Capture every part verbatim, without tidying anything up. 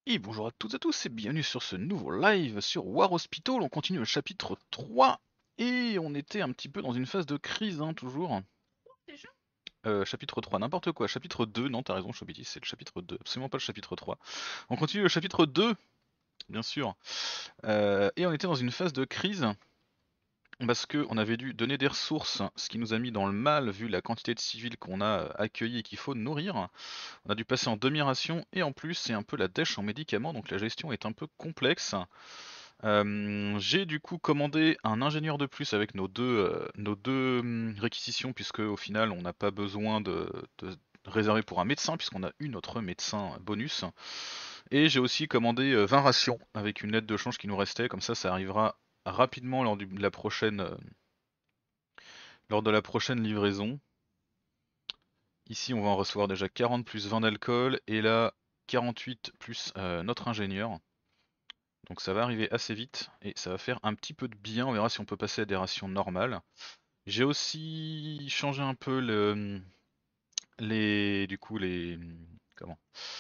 Et bonjour à toutes et à tous et bienvenue sur ce nouveau live sur War Hospital. On continue le chapitre trois et on était un petit peu dans une phase de crise, hein, toujours. Déjà? Euh, chapitre trois, n'importe quoi. Chapitre deux, non, t'as raison, Chobiti, c'est le chapitre deux, absolument pas le chapitre trois. On continue le chapitre deux, bien sûr. Euh, et on était dans une phase de crise parce que on avait dû donner des ressources, ce qui nous a mis dans le mal vu la quantité de civils qu'on a accueillis et qu'il faut nourrir. On a dû passer en demi-ration et en plus c'est un peu la dèche en médicaments, donc la gestion est un peu complexe. Euh, j'ai du coup commandé un ingénieur de plus avec nos deux, euh, nos deux hum, réquisitions, puisque au final on n'a pas besoin de, de réserver pour un médecin, puisqu'on a eu notre médecin bonus. Et j'ai aussi commandé euh, vingt rations avec une lettre de change qui nous restait, comme ça ça arrivera rapidement lors du- de la prochaine, euh, lors de la prochaine livraison. Ici on va en recevoir déjà quarante plus vingt d'alcool, et là quarante-huit plus euh, notre ingénieur. Donc ça va arriver assez vite et ça va faire un petit peu de bien. On verra si on peut passer à des rations normales. J'ai aussi changé un peu le, les, du coup les, comment?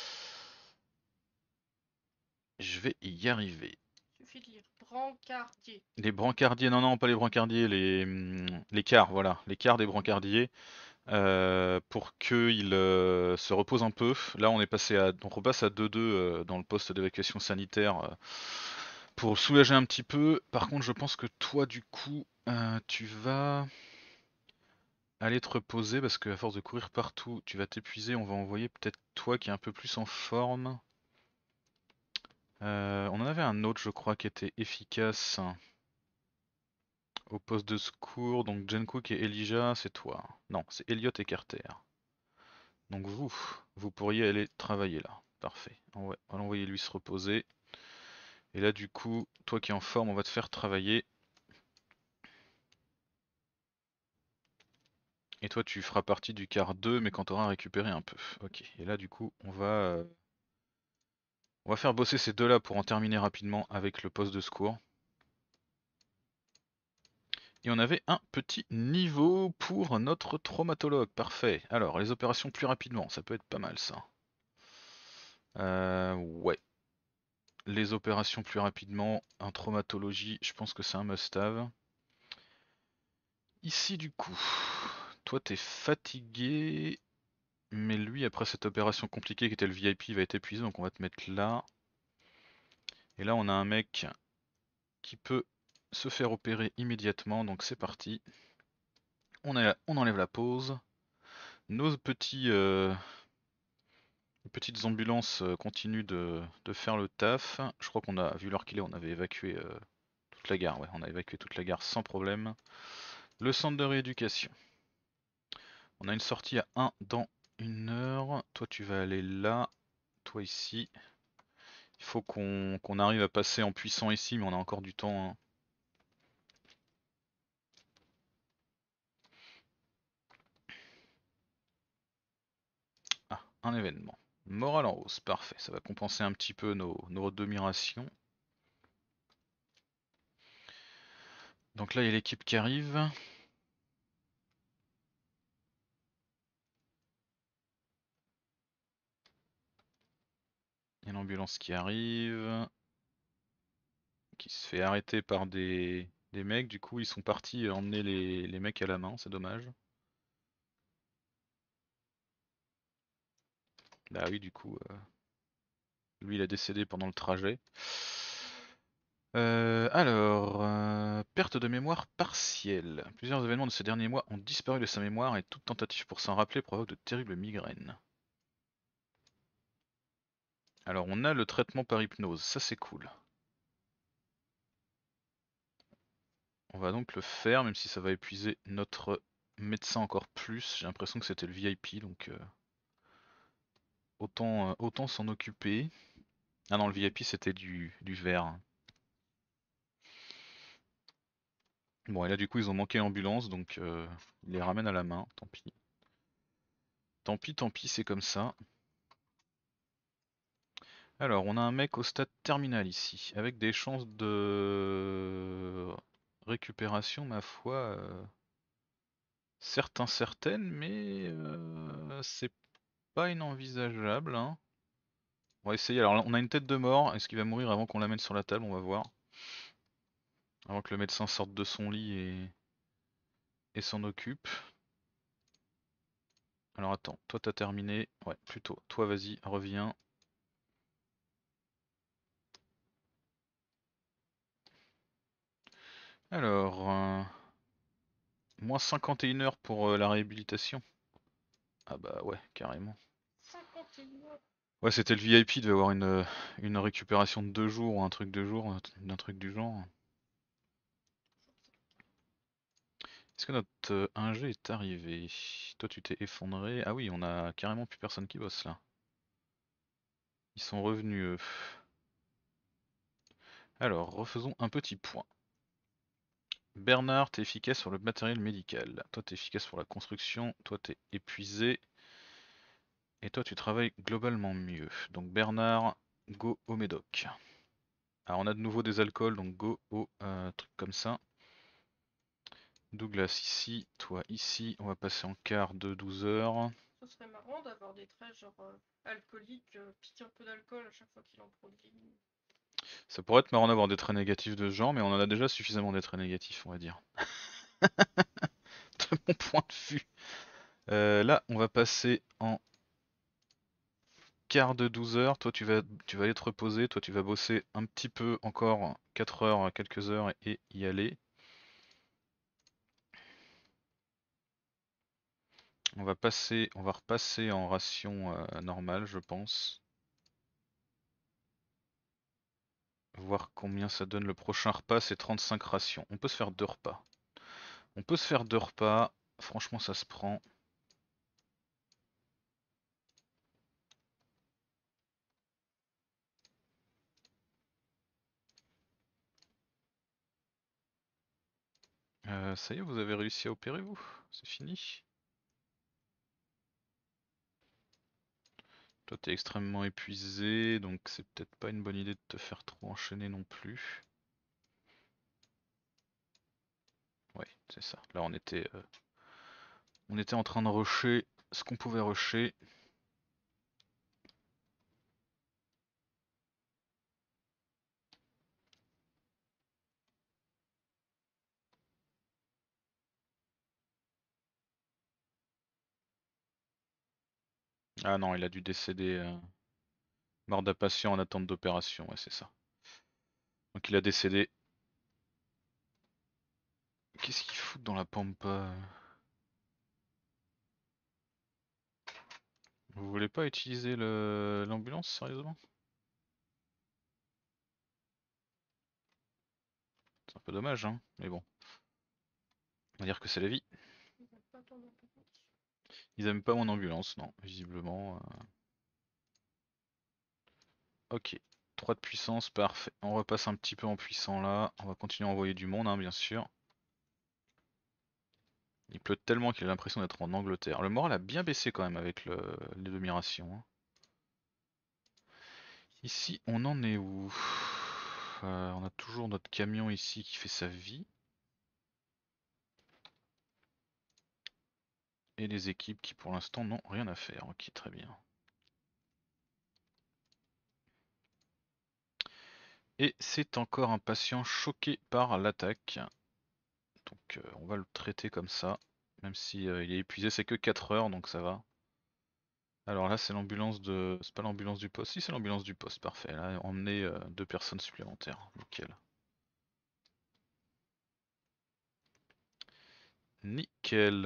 Je vais y arriver. Suffit de lire. Brancardier. Les brancardiers, non non pas les brancardiers, les, hum, les cars, voilà, les cars des brancardiers, euh, pour qu'ils euh, se reposent un peu. Là on est passé à, on repasse à deux deux euh, dans le poste d'évacuation sanitaire euh, pour soulager un petit peu. Par contre je pense que toi du coup euh, tu vas aller te reposer parce qu'à force de courir partout, tu vas t'épuiser. On va envoyer peut-être toi qui est un peu plus en forme. Euh, on en avait un autre, je crois, qui était efficace au poste de secours. Donc Jungkook et Elijah, c'est toi. Non, c'est Elliot et Carter. Donc vous, vous pourriez aller travailler là. Parfait. Ouais, on va l'envoyer lui se reposer. Et là, du coup, toi qui es en forme, on va te faire travailler. Et toi, tu feras partie du quart deux, mais quand tu auras récupéré un peu. Ok. Et là, du coup, on va, euh, on va faire bosser ces deux-là pour en terminer rapidement avec le poste de secours. Et on avait un petit niveau pour notre traumatologue. Parfait. Alors, les opérations plus rapidement, ça peut être pas mal ça. Euh, ouais. Les opérations plus rapidement, en traumatologie, je pense que c'est un must-have. Ici, du coup, toi t'es fatigué, mais lui, après cette opération compliquée qui était le V I P, il va être épuisé, donc on va te mettre là. Et là, on a un mec qui peut se faire opérer immédiatement, donc c'est parti. On, est là, on enlève la pause. Nos petits, euh, Les petites ambulances euh, continuent de, de faire le taf. Je crois qu'on a, vu l'heure qu'il est, on avait évacué euh, toute la gare. Ouais, on a évacué toute la gare sans problème. Le centre de rééducation. On a une sortie à un dans une heure. Toi, tu vas aller là. Toi ici. Il faut qu'on qu'on arrive à passer en puissant ici, mais on a encore du temps, hein. Ah, un événement. Morale en hausse, parfait. Ça va compenser un petit peu nos, nos demi-rations. Donc là, il y a l'équipe qui arrive. Il y a l'ambulance qui arrive, qui se fait arrêter par des, des mecs. Du coup, ils sont partis emmener les, les mecs à la main, c'est dommage. Bah oui, du coup, euh, lui, il a décédé pendant le trajet. Euh, alors, euh, perte de mémoire partielle. Plusieurs événements de ces derniers mois ont disparu de sa mémoire et toute tentative pour s'en rappeler provoque de terribles migraines. Alors, on a le traitement par hypnose, ça c'est cool. On va donc le faire, même si ça va épuiser notre médecin encore plus. J'ai l'impression que c'était le V I P, donc euh, autant, euh, autant s'en occuper. Ah non, le V I P c'était du, du vert. Bon, et là du coup ils ont manqué l'ambulance, donc euh, ils les ramènent à la main, tant pis. Tant pis, tant pis, c'est comme ça. Alors, on a un mec au stade terminal ici, avec des chances de récupération, ma foi, euh, certes incertaines, mais euh, c'est pas inenvisageable, hein. On va essayer. Alors on a une tête de mort. Est-ce qu'il va mourir avant qu'on la mette sur la table? On va voir. Avant que le médecin sorte de son lit et, et s'en occupe. Alors attends, toi t'as terminé. Ouais, plutôt. Toi vas-y, reviens. Alors, euh, moins cinquante et une heures pour euh, la réhabilitation. Ah bah ouais, carrément. cinquante et une heures. Ouais, c'était le V I P, il devait avoir une, euh, une récupération de deux jours ou un truc de jour, d'un truc du genre. Est-ce que notre euh, ingé est arrivé? Toi tu t'es effondré. Ah oui, on a carrément plus personne qui bosse là. Ils sont revenus eux. Alors, refaisons un petit point. Bernard, t'es efficace sur le matériel médical. Toi t'es efficace pour la construction. Toi t'es épuisé. Et toi tu travailles globalement mieux. Donc Bernard, go au médoc. Alors on a de nouveau des alcools, donc go au euh, truc comme ça. Douglas ici, toi ici. On va passer en quart de douze heures. Ce serait marrant d'avoir des traits genre euh, alcooliques, euh, piquer un peu d'alcool à chaque fois qu'il en produit. Ça pourrait être marrant d'avoir des traits négatifs de ce genre, mais on en a déjà suffisamment des traits négatifs, on va dire. De mon point de vue. Euh, là, on va passer en quart de douze heures. Toi, tu vas, tu vas aller te reposer. Toi, tu vas bosser un petit peu encore, quatre heures, quelques heures, et y aller. On va passer, on va repasser en ration euh, normale, je pense. Voir combien ça donne le prochain repas, c'est trente-cinq rations. On peut se faire deux repas. On peut se faire deux repas. Franchement, ça se prend. Euh, ça y est, vous avez réussi à opérer, vous? C'est fini? Toi, t'es extrêmement épuisé, donc c'est peut-être pas une bonne idée de te faire trop enchaîner non plus. Ouais, c'est ça. Là, on était, euh, on était en train de rusher ce qu'on pouvait rusher. Ah non, il a dû décéder. Euh, mort d'un patient en attente d'opération, ouais, c'est ça. Donc il a décédé. Qu'est-ce qu'il fout dans la pampa? Vous voulez pas utiliser le l'ambulance, sérieusement? C'est un peu dommage, hein, mais bon. On va dire que c'est la vie. Ils veulent pas ton ambulance. Ils aiment pas mon ambulance, non, visiblement. euh. Ok. trois de puissance, parfait. On repasse un petit peu en puissant là. On va continuer à envoyer du monde, hein, bien sûr. Il pleut tellement qu'il a l'impression d'être en Angleterre. Le moral a bien baissé quand même avec le, les demi-rations, hein. Ici, on en est où? Euh, On a toujours notre camion ici qui fait sa vie. Et les équipes qui pour l'instant n'ont rien à faire. Ok, très bien. Et c'est encore un patient choqué par l'attaque. Donc euh, on va le traiter comme ça. Même si euh, il est épuisé, c'est que quatre heures donc ça va. Alors là c'est l'ambulance de... C'est pas l'ambulance du poste, si c'est l'ambulance du poste, parfait. Là emmener euh, deux personnes supplémentaires, nickel. Nickel.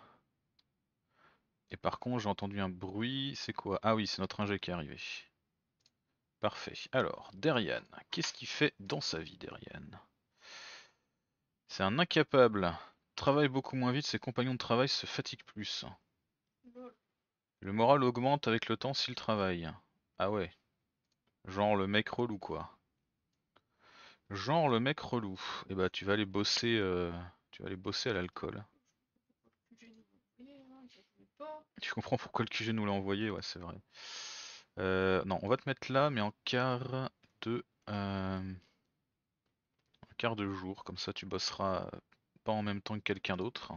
Et par contre j'ai entendu un bruit, c'est quoi? Ah oui, c'est notre ingé qui est arrivé. Parfait. Alors, Derian, qu'est-ce qu'il fait dans sa vie, Derian? C'est un incapable. Travaille beaucoup moins vite, ses compagnons de travail se fatiguent plus. Lol. Le moral augmente avec le temps s'il travaille. Ah ouais, genre le mec relou quoi. Genre le mec relou. Et bah tu vas aller bosser, euh, tu vas aller bosser à l'alcool. Le Q G nous l'a envoyé, hein, ils en voulaient pas. Tu comprends pourquoi le Q G nous l'a envoyé, ouais c'est vrai. Euh, non, on va te mettre là, mais en quart de, euh, en quart de jour, comme ça tu bosseras euh, pas en même temps que quelqu'un d'autre.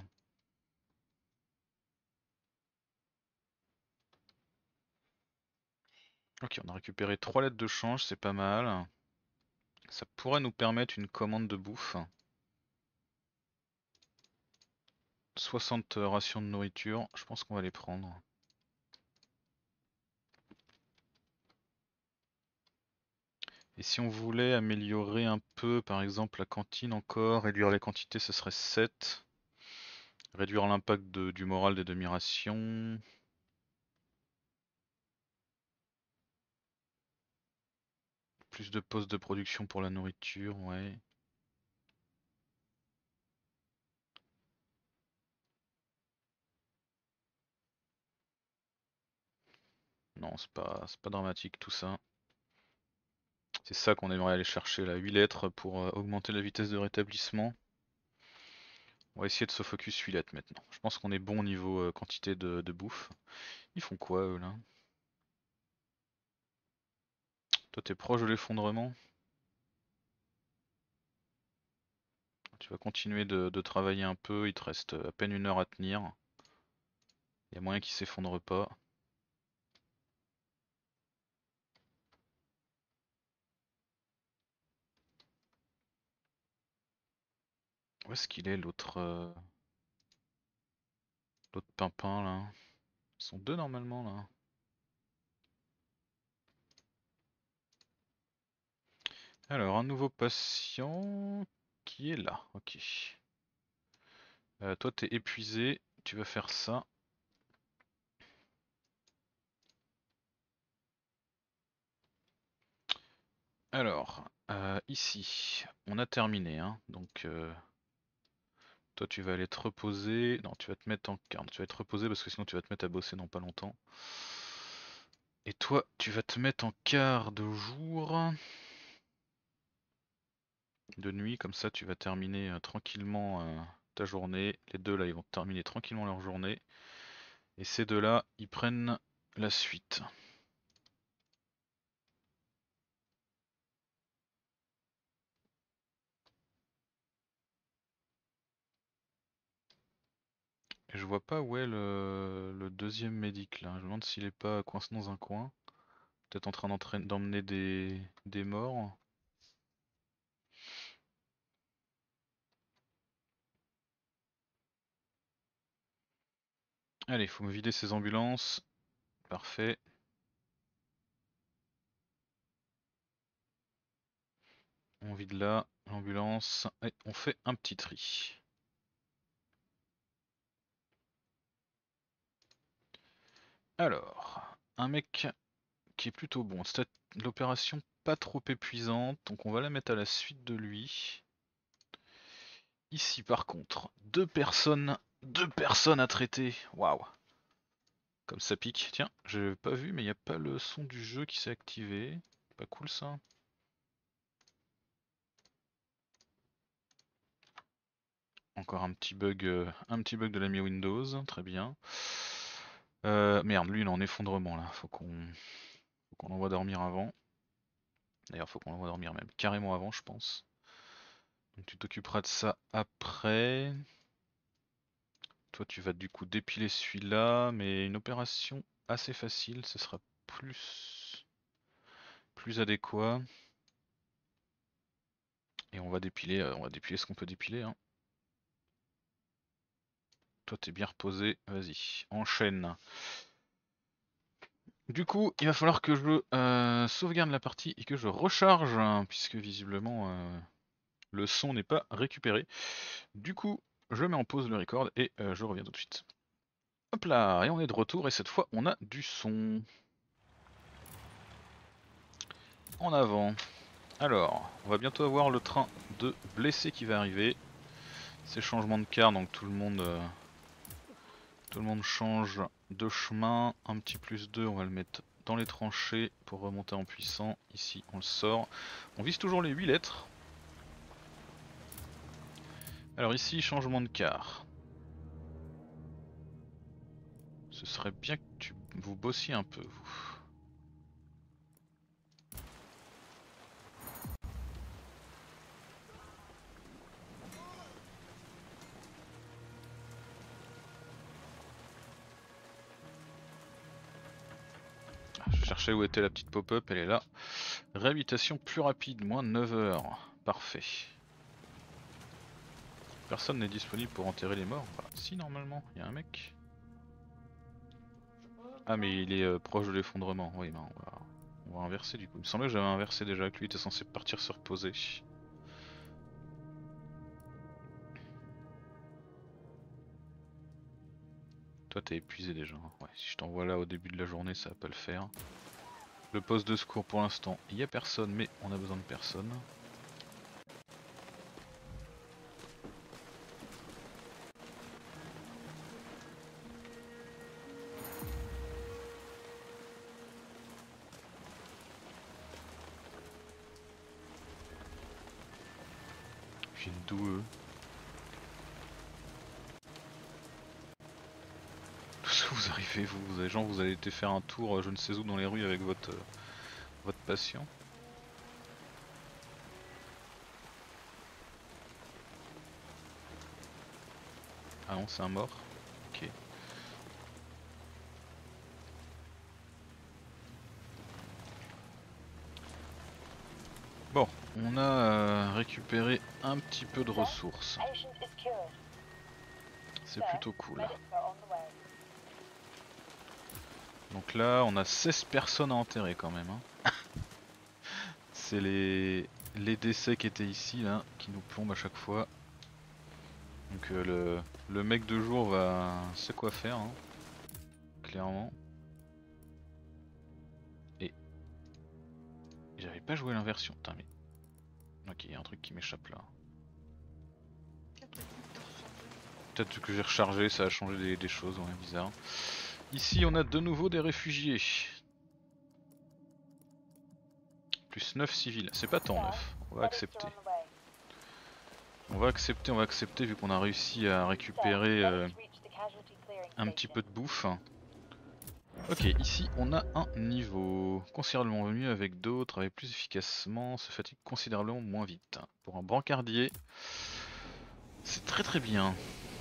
Ok, on a récupéré trois lettres de change, c'est pas mal. Ça pourrait nous permettre une commande de bouffe. soixante rations de nourriture, je pense qu'on va les prendre. Et si on voulait améliorer un peu, par exemple la cantine encore, réduire les quantités, ce serait sept. Réduire l'impact du moral des demi-rations. Plus de postes de production pour la nourriture, ouais. Non, c'est pas, c'est pas dramatique tout ça. C'est ça qu'on aimerait aller chercher là, huit lettres pour euh, augmenter la vitesse de rétablissement. On va essayer de se focus huit lettres maintenant. Je pense qu'on est bon au niveau euh, quantité de, de bouffe. Ils font quoi eux là? Toi t'es proche de l'effondrement? Tu vas continuer de, de travailler un peu, il te reste à peine une heure à tenir. Il y a moyen qu'il s'effondre pas. Où est-ce qu'il est l'autre euh, l'autre pimpin là? Ils sont deux normalement là. Alors un nouveau patient qui est là, ok. Euh, toi t'es épuisé, tu vas faire ça. Alors, euh, ici, on a terminé, hein, donc euh, toi tu vas aller te reposer. Non, tu vas te mettre en quart. Tu vas te reposer parce que sinon tu vas te mettre à bosser dans pas longtemps. Et toi, tu vas te mettre en quart de jour. De nuit, comme ça tu vas terminer euh, tranquillement euh, ta journée. Les deux là, ils vont terminer tranquillement leur journée. Et ces deux là, ils prennent la suite. Et je vois pas où est le, le deuxième médic là. Je me demande s'il est pas coincé dans un coin. Peut-être en train d'emmener des, des morts. Allez, faut me vider ces ambulances. Parfait. On vide là, l'ambulance, et on fait un petit tri. Alors, un mec qui est plutôt bon. C'est l'opération pas trop épuisante, donc on va la mettre à la suite de lui. Ici par contre, deux personnes, deux personnes à traiter. Waouh. Comme ça pique. Tiens, j'ai pas vu, mais il n'y a pas le son du jeu qui s'est activé. Pas cool ça. Encore un petit bug, euh, un petit bug de la mi Windows, très bien. Euh, merde, lui il est en effondrement là, faut qu'on faut qu'on l'envoie dormir avant. D'ailleurs, faut qu'on l'envoie dormir même carrément avant, je pense. Donc tu t'occuperas de ça après. Toi, tu vas du coup dépiler celui-là, mais une opération assez facile, ce sera plus plus adéquat. Et on va dépiler, euh, on va dépiler ce qu'on peut dépiler, hein. Toi, t'es bien reposé, vas-y, enchaîne. Du coup, il va falloir que je euh, sauvegarde la partie et que je recharge, hein, puisque visiblement euh, le son n'est pas récupéré. Du coup, je mets en pause le record et euh, je reviens tout de suite. Hop là, et on est de retour et cette fois on a du son. En avant. Alors, on va bientôt avoir le train de blessés qui va arriver. C'est changement de car, donc tout le monde euh, tout le monde change de chemin. Un petit plus deux, on va le mettre dans les tranchées pour remonter en puissant. Ici on le sort. On vise toujours les huit lettres. Alors ici, changement de car. Ce serait bien que tu vous bossiez un peu, vous. cherchais où était la petite pop-up, elle est là. Réhabilitation plus rapide, moins neuf heures. Parfait. Personne n'est disponible pour enterrer les morts. Bah, si, normalement, il y a un mec. Ah, mais il est euh, proche de l'effondrement. Oui, ben on va, on va inverser du coup. Il me semblait que j'avais inversé déjà, que lui était censé partir se reposer. Toi, t'es épuisé déjà. Ouais, si je t'envoie là au début de la journée, ça va pas le faire. Le poste de secours pour l'instant, il y a personne, mais on a besoin de personne. J'ai une doueux. Vous arrivez, vous, vous avez, genre, vous avez été faire un tour, euh, je ne sais où, dans les rues avec votre, euh, votre patient. Ah non, c'est un mort. Ok. Bon, on a euh, récupéré un petit peu de ressources. C'est plutôt cool. Donc là, on a seize personnes à enterrer quand même. Hein. C'est les... les décès qui étaient ici, là, qui nous plombent à chaque fois. Donc euh, le... le mec de jour va... sait quoi faire, hein. Clairement. Et... j'avais pas joué l'inversion. Putain, mais... ok, il y a un truc qui m'échappe là. Peut-être que j'ai rechargé, ça a changé des, des choses, ouais, bizarre. Ici, on a de nouveau des réfugiés. Plus neuf civils, c'est pas tant neuf, on va accepter. On va accepter, on va accepter vu qu'on a réussi à récupérer euh, un petit peu de bouffe. Ok, ici on a un niveau considérablement mieux avec d'autres, travaille plus efficacement, se fatigue considérablement moins vite. Pour un brancardier, c'est très très bien.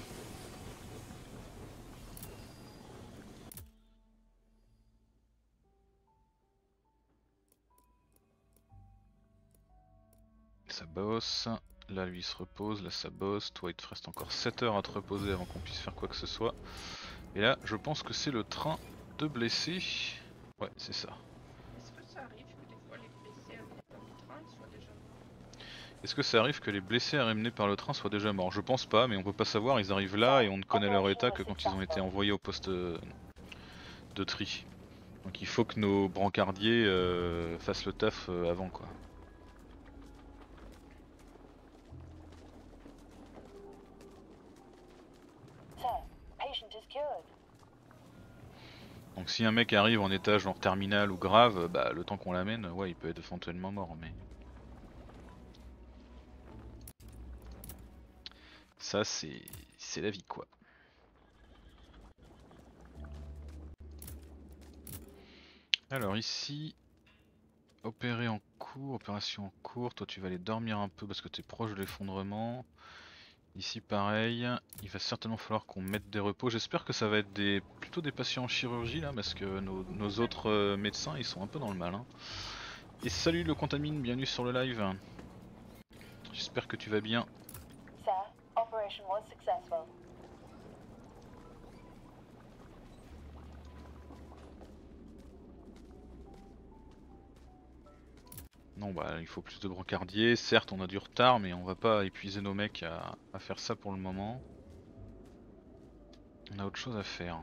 Ça bosse, là lui il se repose, là ça bosse, toi il te reste encore sept heures à te reposer avant qu'on puisse faire quoi que ce soit. Et là je pense que c'est le train de blessés. Ouais, c'est ça. Est-ce que ça arrive que des fois les blessés amenés par le train ils soient déjà morts? Est-ce que ça arrive que les blessés amenés par le train soient déjà morts? Je pense pas, mais on peut pas savoir, ils arrivent là et on ne connaît leur état que quand ils ont été envoyés au poste de tri. Donc il faut que nos brancardiers euh, fassent le taf euh, avant quoi. Donc si un mec arrive en état genre terminal ou grave, bah le temps qu'on l'amène, ouais il peut être éventuellement mort mais... ça c'est c'est la vie quoi. Alors ici, opérer en cours, opération en cours, toi tu vas aller dormir un peu parce que t'es proche de l'effondrement. Ici pareil, il va certainement falloir qu'on mette des repos. J'espère que ça va être des plutôt des patients en chirurgie là parce que nos, nos autres euh, médecins ils sont un peu dans le mal. Hein. Et salut le Contamine, bienvenue sur le live. J'espère que tu vas bien. Non bah il faut plus de brancardiers, certes on a du retard mais on va pas épuiser nos mecs à, à faire ça pour le moment. On a autre chose à faire.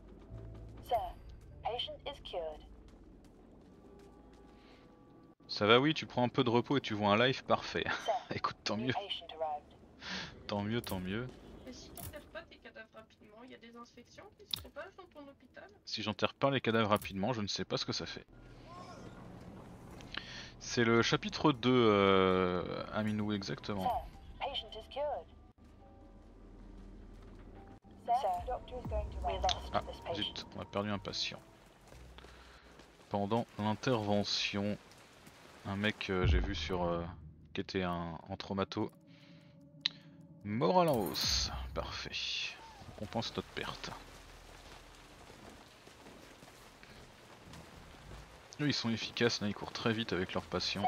Ça va oui, tu prends un peu de repos et tu vois un live, parfait. Écoute, tant mieux. Tant mieux, tant mieux. Mais si t'enterres pas tes cadavres rapidement, il y a des infections qui se propagent dans ton hôpital? Si j'enterre pas les cadavres rapidement, je ne sais pas ce que ça fait. C'est le chapitre deux, euh, Aminou, exactement. Ah, zut, on a perdu un patient. Pendant l'intervention, un mec euh, j'ai vu sur... Euh, qui était un, en traumato. Moral en hausse, parfait. On compense notre perte. Eux ils sont efficaces, là ils courent très vite avec leurs patients.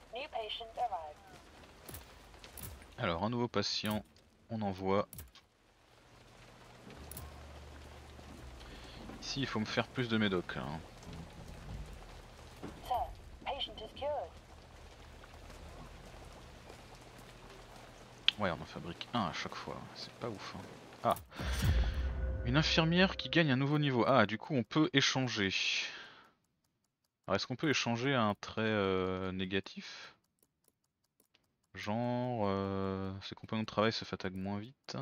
Alors un nouveau patient, on envoie. Ici il faut me faire plus de médocs là. Hein. Ouais, on en fabrique un à chaque fois, c'est pas ouf. Hein. Ah, une infirmière qui gagne un nouveau niveau. Ah, du coup on peut échanger. Alors est-ce qu'on peut échanger un trait euh, négatif? Genre, euh, ses compagnons de travail se fatiguent moins vite.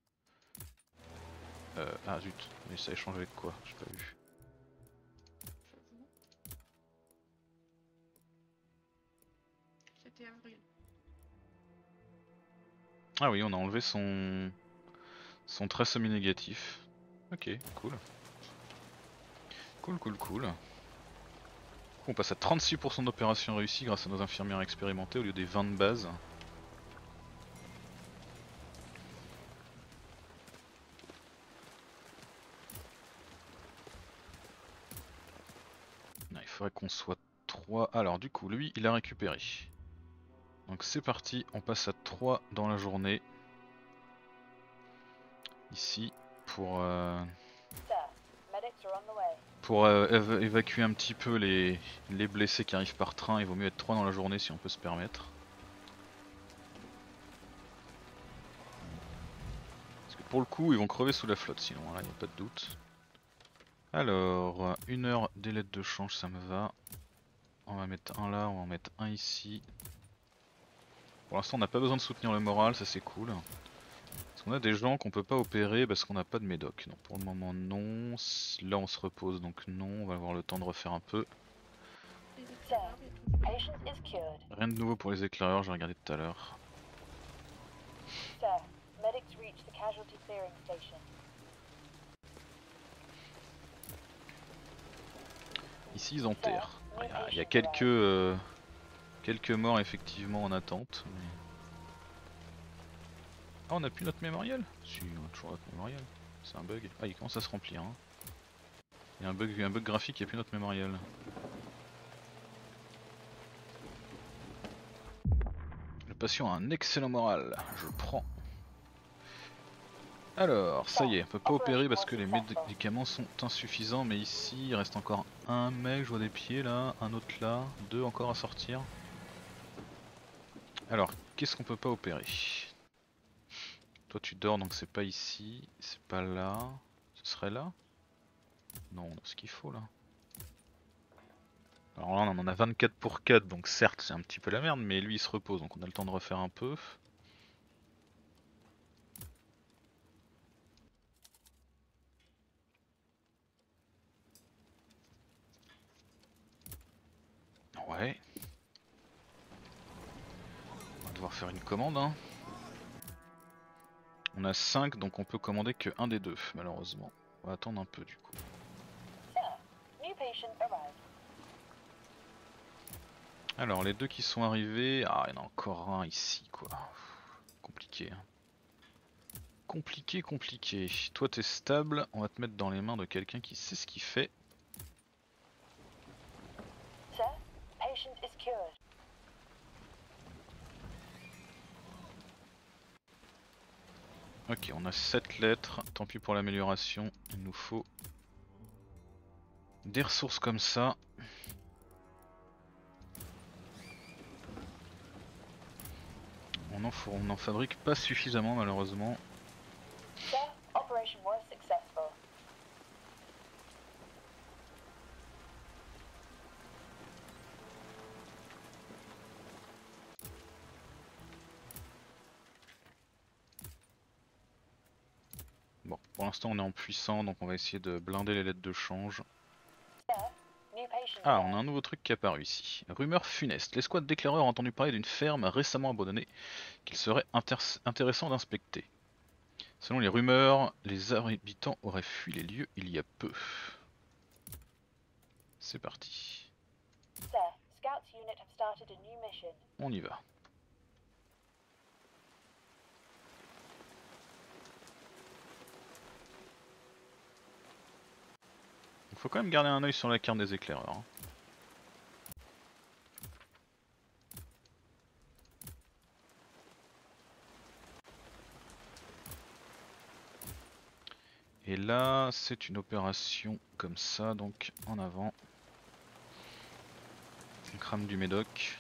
Euh, ah zut, mais ça échange avec quoi? J'ai pas vu. J'avoue. C'était avril. Ah oui, on a enlevé son, son trait semi-négatif. Ok, cool. Cool, cool, cool. On passe à trente-six pour cent d'opérations réussies grâce à nos infirmières expérimentées au lieu des vingt de base. Ah, il faudrait qu'on soit trois. Alors du coup, lui, il a récupéré. Donc c'est parti, on passe à trois dans la journée. Ici, pour... Euh... Pour euh, éva évacuer un petit peu les, les blessés qui arrivent par train, il vaut mieux être trois dans la journée si on peut se permettre. Parce que pour le coup, ils vont crever sous la flotte sinon, là, il n'y a pas de doute. Alors, une heure délai de change, ça me va. On va mettre un là, on va en mettre un ici. Pour l'instant, on n'a pas besoin de soutenir le moral, ça c'est cool. Parce qu'on a des gens qu'on peut pas opérer parce qu'on n'a pas de médoc. Non, pour le moment, non. Là, on se repose, donc non. On va avoir le temps de refaire un peu. Les éclaireurs, il y a toujours pas. Rien de nouveau pour les éclaireurs, j'ai regardé tout à l'heure. Ici, ils enterrent. Il y a, il y a quelques, euh, quelques morts effectivement en attente. Mais... Ah, on a plus notre mémorial? Si, on a toujours notre mémorial. C'est un bug. Ah, il commence à se remplir. Hein. Il y a un bug, un bug graphique, il n'y a plus notre mémorial. Le patient a un excellent moral, je prends. Alors, ça y est, on peut pas opérer parce que les médicaments sont insuffisants, mais ici il reste encore un mec, je vois des pieds là, un autre là, deux encore à sortir. Alors, qu'est-ce qu'on peut pas opérer? Toi tu dors donc c'est pas ici, c'est pas là, ce serait là? Non, on a ce qu'il faut là. Alors là on en a vingt-quatre pour quatre, donc certes c'est un petit peu la merde, mais lui il se repose, donc on a le temps de refaire un peu. Ouais. On va devoir faire une commande hein. On a cinq donc on peut commander que un des deux malheureusement. On va attendre un peu du coup. Alors les deux qui sont arrivés, ah il y en a encore un ici quoi. Compliqué. Hein. Compliqué, compliqué. Toi t'es stable, on va te mettre dans les mains de quelqu'un qui sait ce qu'il fait. Ok, on a sept lettres, tant pis pour l'amélioration, il nous faut des ressources comme ça. On en, on en fabrique pas suffisamment malheureusement. Bon, pour l'instant on est en puissant donc on va essayer de blinder les lettres de change. Ah, on a un nouveau truc qui est apparu ici. Rumeur funeste. L'escouade d'éclaireurs a entendu parler d'une ferme récemment abandonnée qu'il serait intéressant d'inspecter. Selon les rumeurs, les habitants auraient fui les lieux il y a peu. C'est parti. On y va. Il faut quand même garder un œil sur la carte des éclaireurs. Hein. Et là, c'est une opération comme ça, donc en avant. On crame du médoc.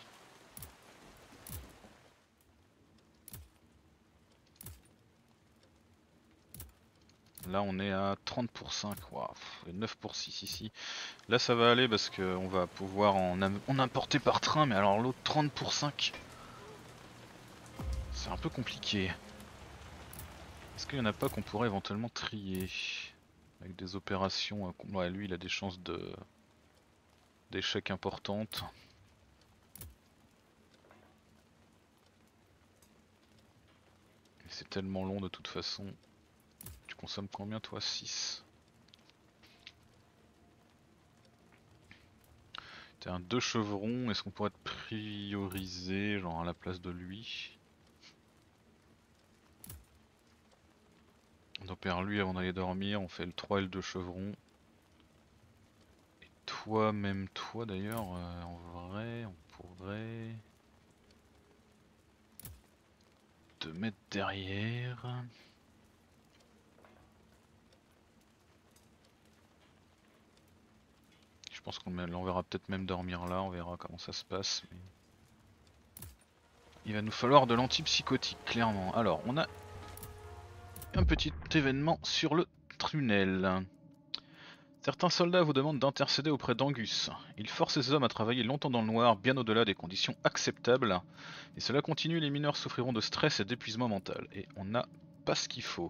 Là on est à trente pour cinq, wow, et neuf pour six ici. Là ça va aller parce qu'on va pouvoir en, en importer par train, mais alors l'autre trente pour cinq, c'est un peu compliqué. Est-ce qu'il n'y en a pas qu'on pourrait éventuellement trier avec des opérations? Ouais, lui il a des chances de d'échec importantes. C'est tellement long de toute façon. Tu consommes combien toi? Six. T'es un deux chevrons, est-ce qu'on pourrait te prioriser genre à la place de lui? On opère lui avant d'aller dormir, on fait le trois et le deux chevrons. Et toi, même toi d'ailleurs, euh, en vrai, on pourrait te mettre derrière. Je pense qu'on l'enverra peut-être même dormir là, on verra comment ça se passe. Mais... il va nous falloir de l'antipsychotique, clairement. Alors, on a un petit événement sur le tunnel. Certains soldats vous demandent d'intercéder auprès d'Angus. Il force ses hommes à travailler longtemps dans le noir, bien au-delà des conditions acceptables. Et cela continue, les mineurs souffriront de stress et d'épuisement mental. Et on n'a pas ce qu'il faut.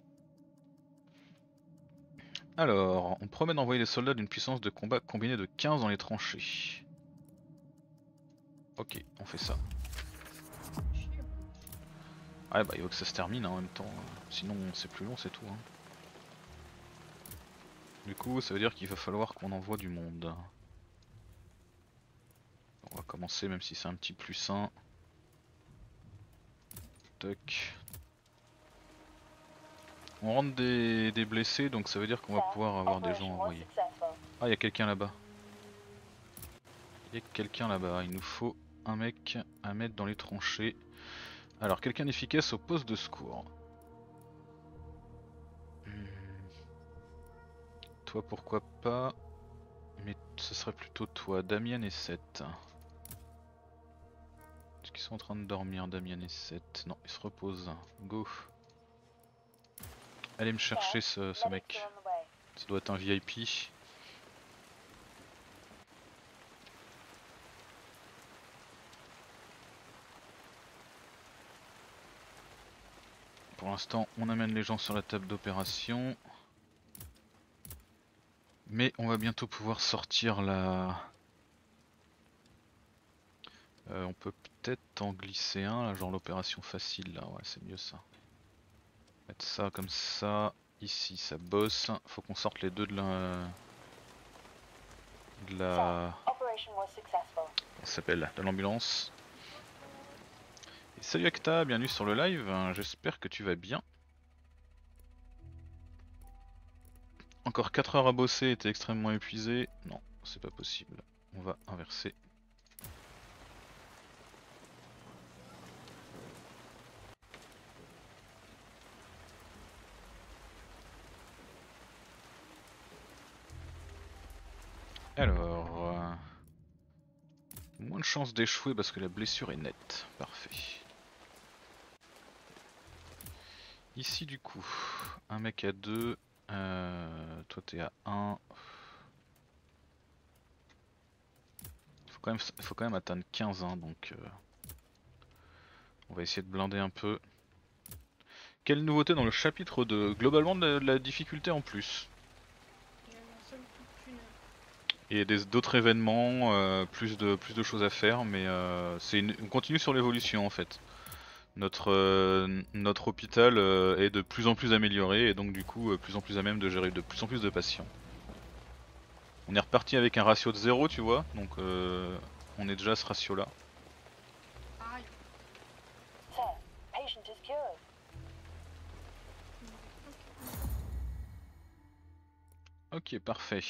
Alors, on promet d'envoyer des soldats d'une puissance de combat combinée de quinze dans les tranchées. Ok, on fait ça. Ouais bah il faut que ça se termine hein, en même temps, sinon c'est plus long, c'est tout. Hein. Du coup ça veut dire qu'il va falloir qu'on envoie du monde. On va commencer même si c'est un petit plus un. Toc. On rentre des, des blessés donc ça veut dire qu'on va pouvoir avoir des gens envoyés. Ah il y a quelqu'un là-bas. Il y a quelqu'un là-bas, il nous faut un mec à mettre dans les tranchées. Alors quelqu'un d'efficace au poste de secours. Hmm. Toi pourquoi pas, mais ce serait plutôt toi, Damien et Seth. Est-ce qu'ils sont en train de dormir, Damien et Seth? Non, ils se reposent. Go. Allez me chercher ce, ce mec. Ça doit être un V I P. Pour l'instant, on amène les gens sur la table d'opération. Mais on va bientôt pouvoir sortir la... Euh, on peut peut-être en glisser un, là, genre l'opération facile là, ouais c'est mieux ça. Mettre ça comme ça, ici ça bosse. Faut qu'on sorte les deux de la... de la... ça s'appelle de l'ambulance. Et salut Acta, bienvenue sur le live, j'espère que tu vas bien. Encore quatre heures à bosser et t'es extrêmement épuisé. Non, c'est pas possible. On va inverser. Alors... Euh... moins de chances d'échouer parce que la blessure est nette. Parfait. Ici du coup, un mec à deux. Euh... Toi t'es à un. Il faut quand même, faut quand même atteindre quinze hein, donc... Euh... on va essayer de blinder un peu. Quelle nouveauté dans le chapitre deux? Globalement de la, de la difficulté en plus. Et d'autres événements, euh, plus, de, plus de choses à faire, mais euh, c'est une, on continue sur l'évolution en fait. Notre, euh, notre hôpital euh, est de plus en plus amélioré et donc du coup euh, plus en plus à même de gérer de plus en plus de patients. On est reparti avec un ratio de zéro tu vois, donc euh, on est déjà à ce ratio là. Ok parfait.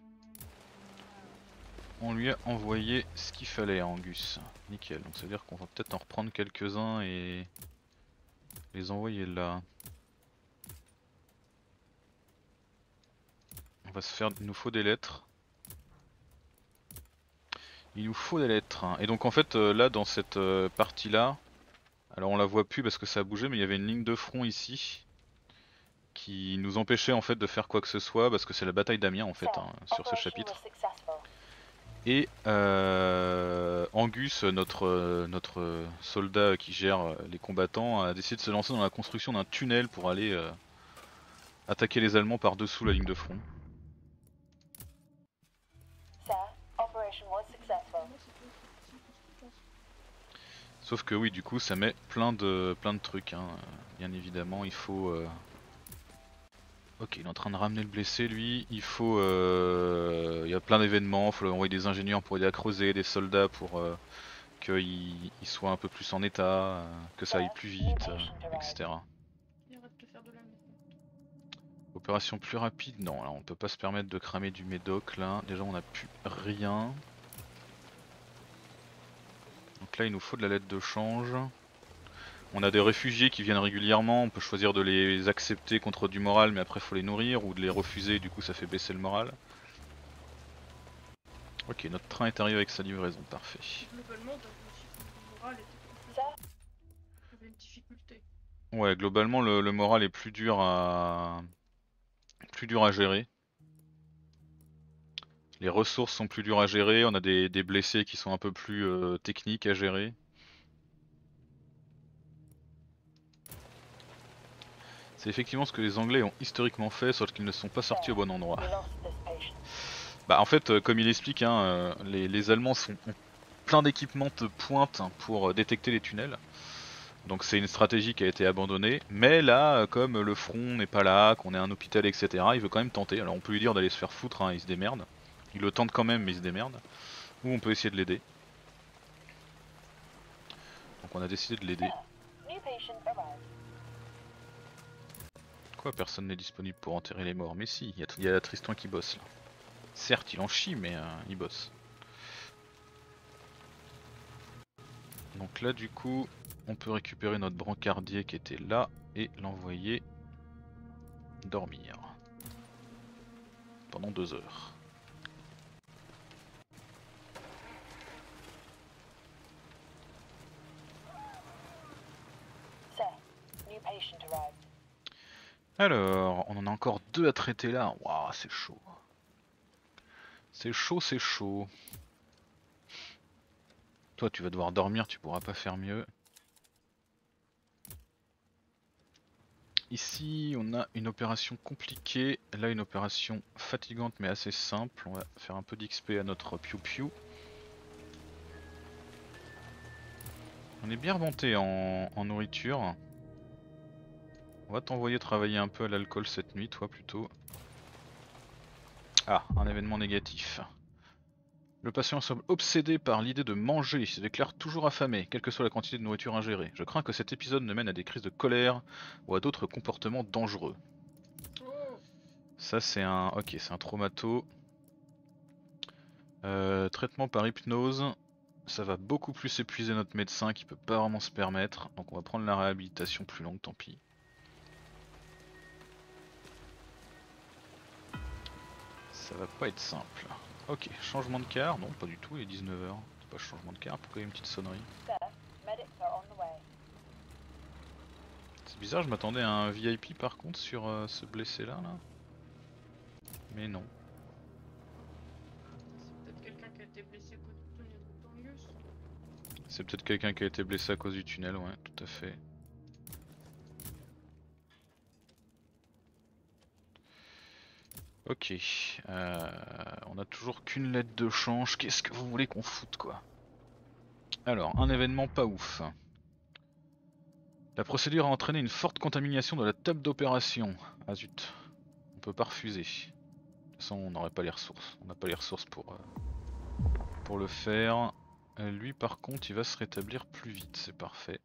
On lui a envoyé ce qu'il fallait à Angus. Nickel, donc ça veut dire qu'on va peut-être en reprendre quelques-uns et les envoyer là. va se faire, il nous faut des lettres. Il nous faut des lettres. Et donc en fait euh, là dans cette euh, partie là, alors on la voit plus parce que ça a bougé, mais il y avait une ligne de front ici qui nous empêchait en fait de faire quoi que ce soit parce que c'est la bataille d'Amiens en fait hein, sur ce chapitre. Et euh, Angus, notre, euh, notre soldat qui gère euh, les combattants, a décidé de se lancer dans la construction d'un tunnel pour aller euh, attaquer les Allemands par dessous la ligne de front. Sauf que oui, du coup, ça met plein de plein de trucs. Hein. Bien évidemment, il faut. Euh... Ok, il est en train de ramener le blessé, lui. Il faut. Euh... Il y a plein d'événements. Il faut envoyer des ingénieurs pour aider à creuser, des soldats pour euh, qu'il soit un peu plus en état, euh, que ça aille plus vite, euh, et cetera. Il arrête de faire de la merde. Opération plus rapide, non. Alors on peut pas se permettre de cramer du médoc là. Déjà, on a plus rien. Donc là, il nous faut de la lettre de change. On a des réfugiés qui viennent régulièrement, on peut choisir de les accepter contre du moral mais après faut les nourrir ou de les refuser, du coup ça fait baisser le moral. Ok, notre train est arrivé avec sa livraison, parfait. Globalement, dans le chiffre du moral était plus... Il y avait une difficulté. Ouais, globalement le, le moral est plus dur à plus dur à gérer. Les ressources sont plus dures à gérer, on a des, des blessés qui sont un peu plus euh, techniques à gérer. C'est effectivement ce que les Anglais ont historiquement fait, sauf qu'ils ne sont pas sortis au bon endroit. Bah en fait, euh, comme il explique, hein, euh, les, les Allemands sont, ont plein d'équipements de pointe pour euh, détecter les tunnels. Donc c'est une stratégie qui a été abandonnée. Mais là, euh, comme le front n'est pas là, qu'on est un hôpital, et cetera, il veut quand même tenter. Alors on peut lui dire d'aller se faire foutre, hein, il se démerde. Il le tente quand même, mais il se démerde. Ou on peut essayer de l'aider. Donc on a décidé de l'aider. Quoi, personne n'est disponible pour enterrer les morts? Mais si, il y, y a Tristan qui bosse là. Certes, il en chie, mais euh, il bosse. Donc là, du coup, on peut récupérer notre brancardier qui était là et l'envoyer dormir pendant deux heures. Alors, on en a encore deux à traiter là. Waouh, c'est chaud. C'est chaud, c'est chaud. Toi, tu vas devoir dormir, tu pourras pas faire mieux. Ici, on a une opération compliquée. Là, une opération fatigante mais assez simple. On va faire un peu d'X P à notre piou piou. On est bien remonté en, en nourriture. On va t'envoyer travailler un peu à l'alcool cette nuit, toi plutôt. Ah, un événement négatif. Le patient semble obsédé par l'idée de manger, il se déclare toujours affamé, quelle que soit la quantité de nourriture ingérée. Je crains que cet épisode ne mène à des crises de colère ou à d'autres comportements dangereux. Oh. Ça c'est un... ok, c'est un traumato. Euh, traitement par hypnose. Ça va beaucoup plus épuiser notre médecin qui peut pas vraiment se permettre. Donc on va prendre la réhabilitation plus longue, tant pis. Ça va pas être simple. Ok, changement de car. Non, pas du tout, il est dix-neuf heures. C'est pas changement de car, pourquoi il y a une petite sonnerie? C'est bizarre, je m'attendais à un V I P par contre sur euh, ce blessé là, là. Mais non. C'est peut-être quelqu'un qui a été blessé à cause du tunnel d'Angus. C'est peut-être quelqu'un qui a été blessé à cause du tunnel, ouais, tout à fait. Ok, euh, on a toujours qu'une lettre de change, qu'est-ce que vous voulez qu'on foute quoi? Alors, un événement pas ouf. La procédure a entraîné une forte contamination de la table d'opération. Ah zut, on peut pas refuser. De toute façon, on n'aurait pas les ressources. On n'a pas les ressources pour, euh, pour le faire. Euh, lui, par contre, il va se rétablir plus vite, c'est parfait.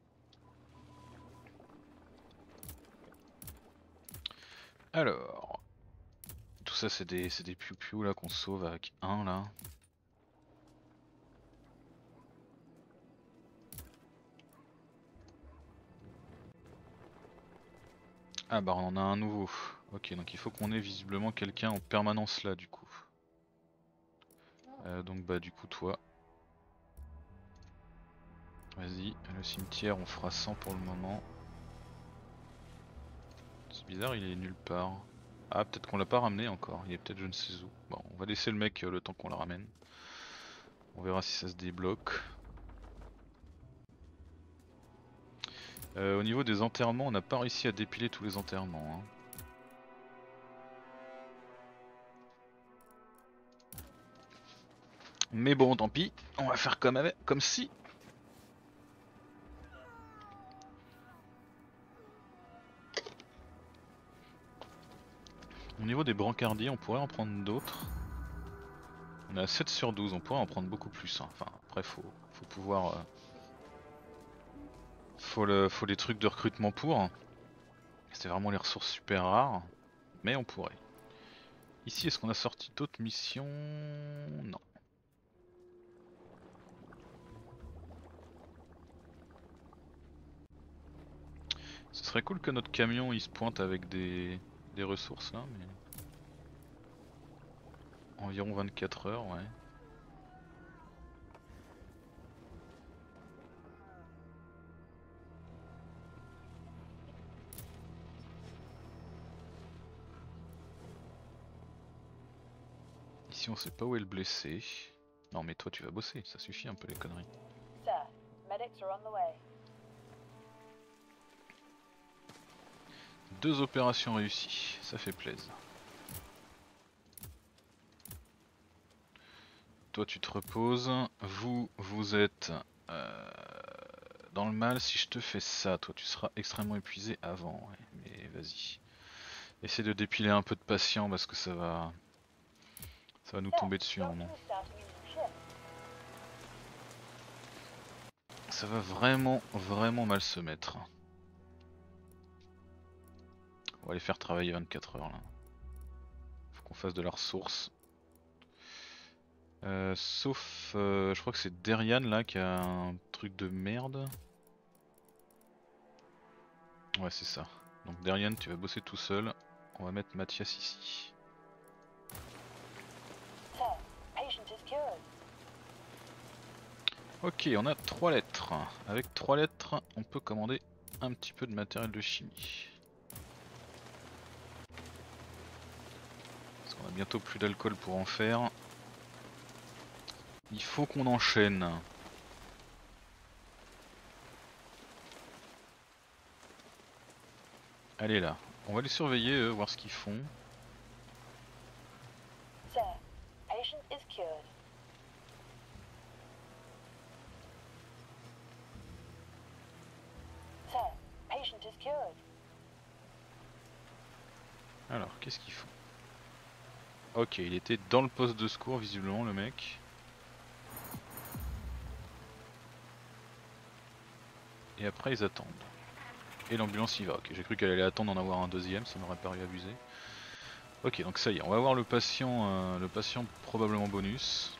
Alors, tout ça, c'est des, c'est des piou-piou là qu'on sauve avec un là. Ah bah on en a un nouveau. Ok, donc il faut qu'on ait visiblement quelqu'un en permanence là du coup. Euh, donc bah du coup toi. Vas-y, le cimetière on fera cent pour le moment. C'est bizarre, il est nulle part. Ah, peut-être qu'on l'a pas ramené encore, il est peut-être je ne sais où. Bon, on va laisser le mec euh, le temps qu'on le ramène. On verra si ça se débloque. Euh, au niveau des enterrements, on n'a pas réussi à dépiler tous les enterrements. Hein. Mais bon, tant pis, on va faire comme, avec, comme si. Au niveau des brancardiers, on pourrait en prendre d'autres. On est à sept sur douze, on pourrait en prendre beaucoup plus. Hein. Enfin, après, faut, faut pouvoir. Euh... Faut, le, faut les trucs de recrutement pour. C'est vraiment les ressources super rares. Mais on pourrait. Ici, est-ce qu'on a sorti d'autres missions? Non. Ce serait cool que notre camion il se pointe avec des, des ressources là, mais. Environ vingt-quatre heures, ouais. Ici on sait pas où est le blessé. Non mais toi tu vas bosser, ça suffit un peu les conneries. Deux opérations réussies, ça fait plaisir. Toi tu te reposes, vous, vous êtes euh, dans le mal. Si je te fais ça, toi tu seras extrêmement épuisé avant, ouais. Mais vas-y. Essaie de dépiler un peu de patience parce que ça va... Ça va nous tomber dessus un moment. Ça va vraiment, vraiment mal se mettre. On va les faire travailler vingt-quatre heures là. Faut qu'on fasse de la ressource. Euh, sauf, euh, je crois que c'est Derian là qui a un truc de merde. Ouais c'est ça. Donc Derian tu vas bosser tout seul. On va mettre Mathias ici. Ok, on a trois lettres. Avec trois lettres, on peut commander un petit peu de matériel de chimie. Parce qu'on a bientôt plus d'alcool pour en faire. Il faut qu'on enchaîne. Allez là, on va les surveiller, eux, voir ce qu'ils font. Alors, qu'est-ce qu'ils font? Ok, il était dans le poste de secours, visiblement, le mec. Et après, ils attendent. Et l'ambulance y va. Ok, j'ai cru qu'elle allait attendre d'en avoir un deuxième, ça m'aurait paru abusé. Ok, donc ça y est, on va voir le patient, euh, le patient probablement bonus.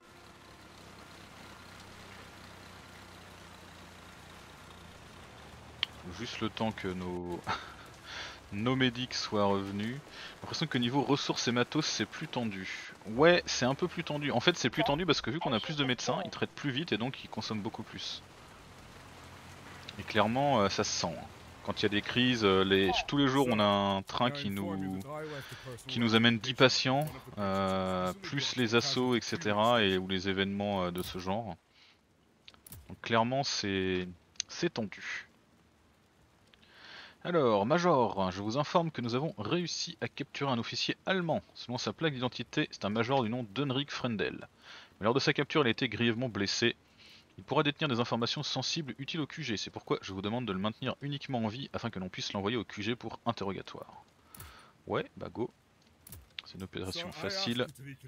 Juste le temps que nos... nos médics soient revenus. J'ai l'impression que niveau ressources et matos c'est plus tendu. Ouais, c'est un peu plus tendu. En fait c'est plus tendu parce que vu qu'on a plus de médecins, ils traitent plus vite et donc ils consomment beaucoup plus. Et clairement euh, ça se sent. Quand il y a des crises, euh, les... tous les jours on a un train qui nous, qui nous amène dix patients, euh, plus les assauts et cetera. Et, ou les événements euh, de ce genre. Donc clairement c'est c'est tendu. Alors, Major, je vous informe que nous avons réussi à capturer un officier allemand. Selon sa plaque d'identité, c'est un major du nom d'Henrik Frendel. Mais lors de sa capture, il a été grièvement blessé. Il pourra détenir des informations sensibles utiles au Q G, c'est pourquoi je vous demande de le maintenir uniquement en vie afin que l'on puisse l'envoyer au Q G pour interrogatoire. Ouais, bah go. C'est une opération facile.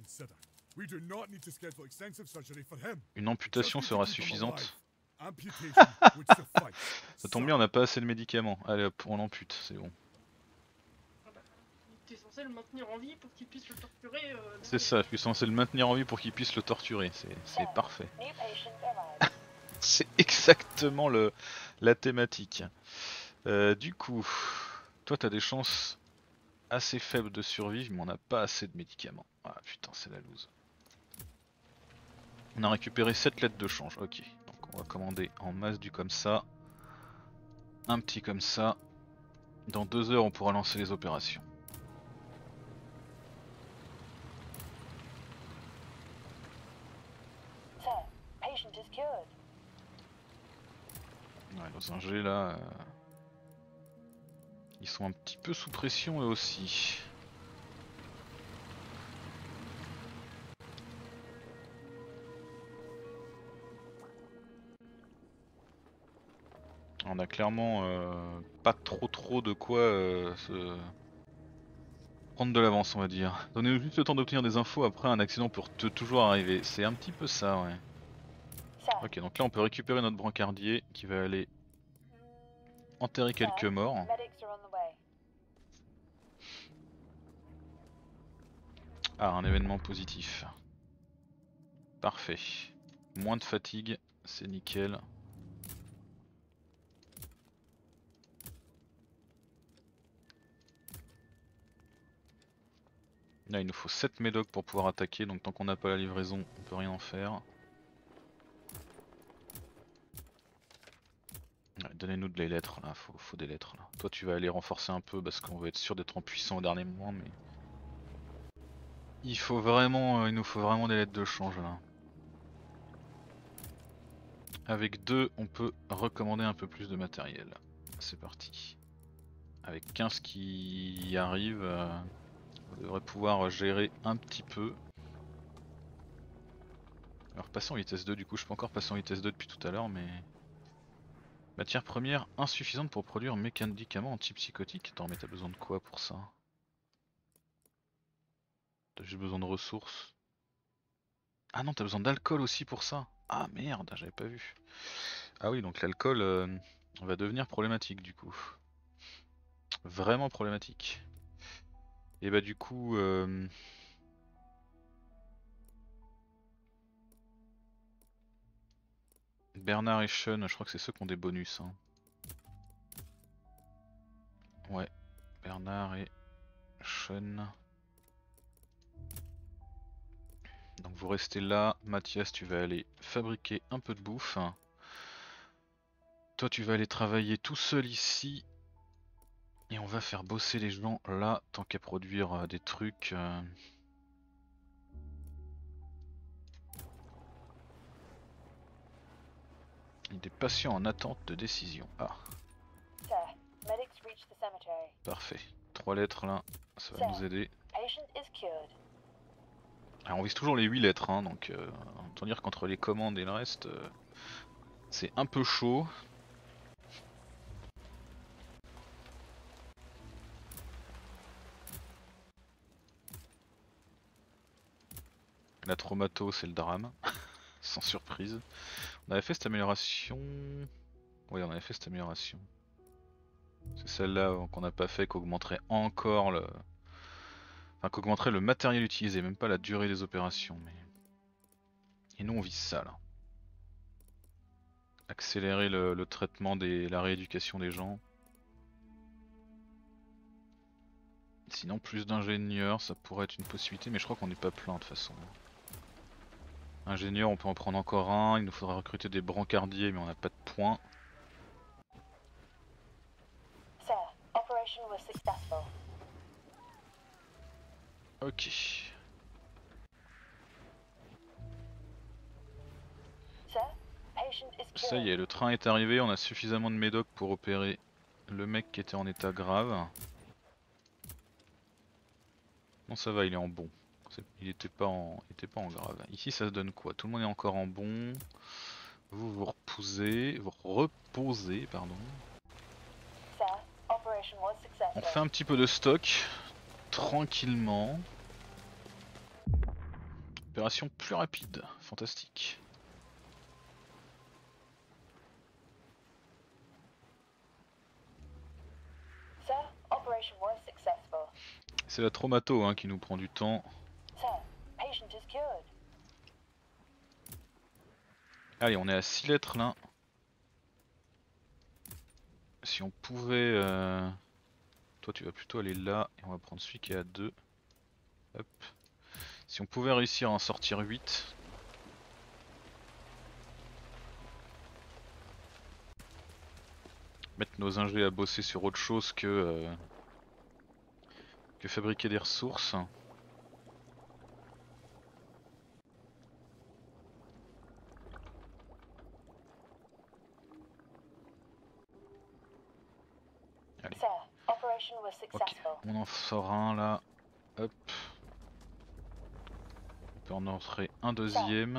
Une amputation sera suffisante. Ça tombe bien, on n'a pas assez de médicaments. Allez hop, on l'ampute, c'est bon. T'es censé le maintenir en vie pour qu'il puisse le torturer. Euh, c'est ça, je suis censé le maintenir en vie pour qu'il puisse le torturer, c'est parfait. C'est exactement le, la thématique. Euh, du coup, toi t'as des chances assez faible de survivre, mais on n'a pas assez de médicaments. Ah putain, c'est la loose. On a récupéré sept lettres de change, ok. Donc on va commander en masse du comme ça. Un petit comme ça. Dans deux heures on pourra lancer les opérations. Ouais, nos ingés là, euh, ils sont un petit peu sous pression eux aussi. On a clairement euh, pas trop trop de quoi euh, se prendre de l'avance, on va dire. Donnez-nous juste le temps d'obtenir des infos, après un accident peut te- toujours arriver. C'est un petit peu ça, ouais. Ok, donc là on peut récupérer notre brancardier qui va aller enterrer quelques morts. Ah, un événement positif. Parfait. Moins de fatigue, c'est nickel. Là il nous faut sept médocs pour pouvoir attaquer, donc tant qu'on n'a pas la livraison, on peut rien en faire. Ouais, donnez-nous de les lettres là, faut, faut des lettres là. Toi tu vas aller renforcer un peu parce qu'on va être sûr d'être en puissant au dernier moment, mais... Il faut vraiment, euh, il nous faut vraiment des lettres de change là. Avec deux, on peut recommander un peu plus de matériel. C'est parti. Avec quinze qui arrivent, euh, on devrait pouvoir gérer un petit peu. Alors passer en vitesse deux, du coup je peux encore passer en vitesse deux depuis tout à l'heure, mais... Matière première insuffisante pour produire médicaments antipsychotiques. Attends, mais t'as besoin de quoi pour ça? T'as juste besoin de ressources. Ah non, t'as besoin d'alcool aussi pour ça. Ah merde, j'avais pas vu. Ah oui, donc l'alcool euh, va devenir problématique du coup. Vraiment problématique. Et bah du coup... Euh... Bernard et Sean, je crois que c'est ceux qui ont des bonus. Hein. Ouais, Bernard et Sean. Donc vous restez là. Mathias, tu vas aller fabriquer un peu de bouffe. Toi, tu vas aller travailler tout seul ici. Et on va faire bosser les gens là, tant qu'à produire euh, des trucs. Euh... Des patients en attente de décision. Ah. Parfait. Trois lettres là, ça va nous aider. Alors on vise toujours les huit lettres, hein, donc euh, autant dire qu'entre les commandes et le reste, euh, c'est un peu chaud. La traumato, c'est le drame, sans surprise. On avait fait cette amélioration... Oui, on avait fait cette amélioration. C'est celle-là euh, qu'on n'a pas fait, qu'augmenterait encore le... Enfin, qu'augmenterait le matériel utilisé, même pas la durée des opérations. Mais... Et nous on vise ça là. Accélérer le, le traitement et la rééducation des gens. Sinon plus d'ingénieurs, ça pourrait être une possibilité, mais je crois qu'on n'est pas plein de toute façon. Ingénieur, on peut en prendre encore un, il nous faudra recruter des brancardiers mais on n'a pas de points. Ok. Ça y est, le train est arrivé, on a suffisamment de médocs pour opérer le mec qui était en état grave. Non ça va, il est en bon. Il était pas en, il était pas en grave. Ici ça se donne quoi? Tout le monde est encore en bon. Vous vous reposez, vous reposez, pardon. On fait un petit peu de stock, tranquillement. Opération plus rapide, fantastique. C'est la traumato hein, qui nous prend du temps. Allez, on est à six lettres là. Si on pouvait... Euh... toi tu vas plutôt aller là et on va prendre celui qui est à deux. Hop. Si on pouvait réussir à en sortir huit. Mettre nos ingés à bosser sur autre chose que, euh, que fabriquer des ressources. Allez. Ok, on en sort un là. Hop. On peut en entrer un deuxième.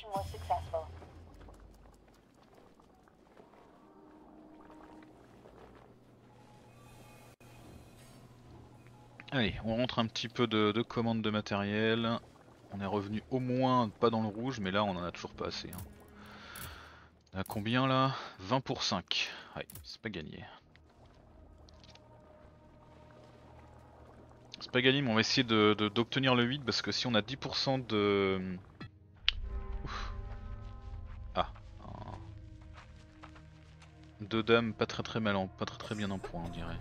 Allez, on rentre un petit peu de, de commandes de matériel. On est revenu au moins pas dans le rouge, mais là on en a toujours pas assez. Hein. On a combien là? vingt pour cinq. Ouais, c'est pas gagné. C'est pas gagné, mais on va essayer de, de, d'obtenir le huit parce que si on a dix pour cent de... Ouf. Ah. Un... Deux dames pas très très mal en, pas très très bien en point on dirait.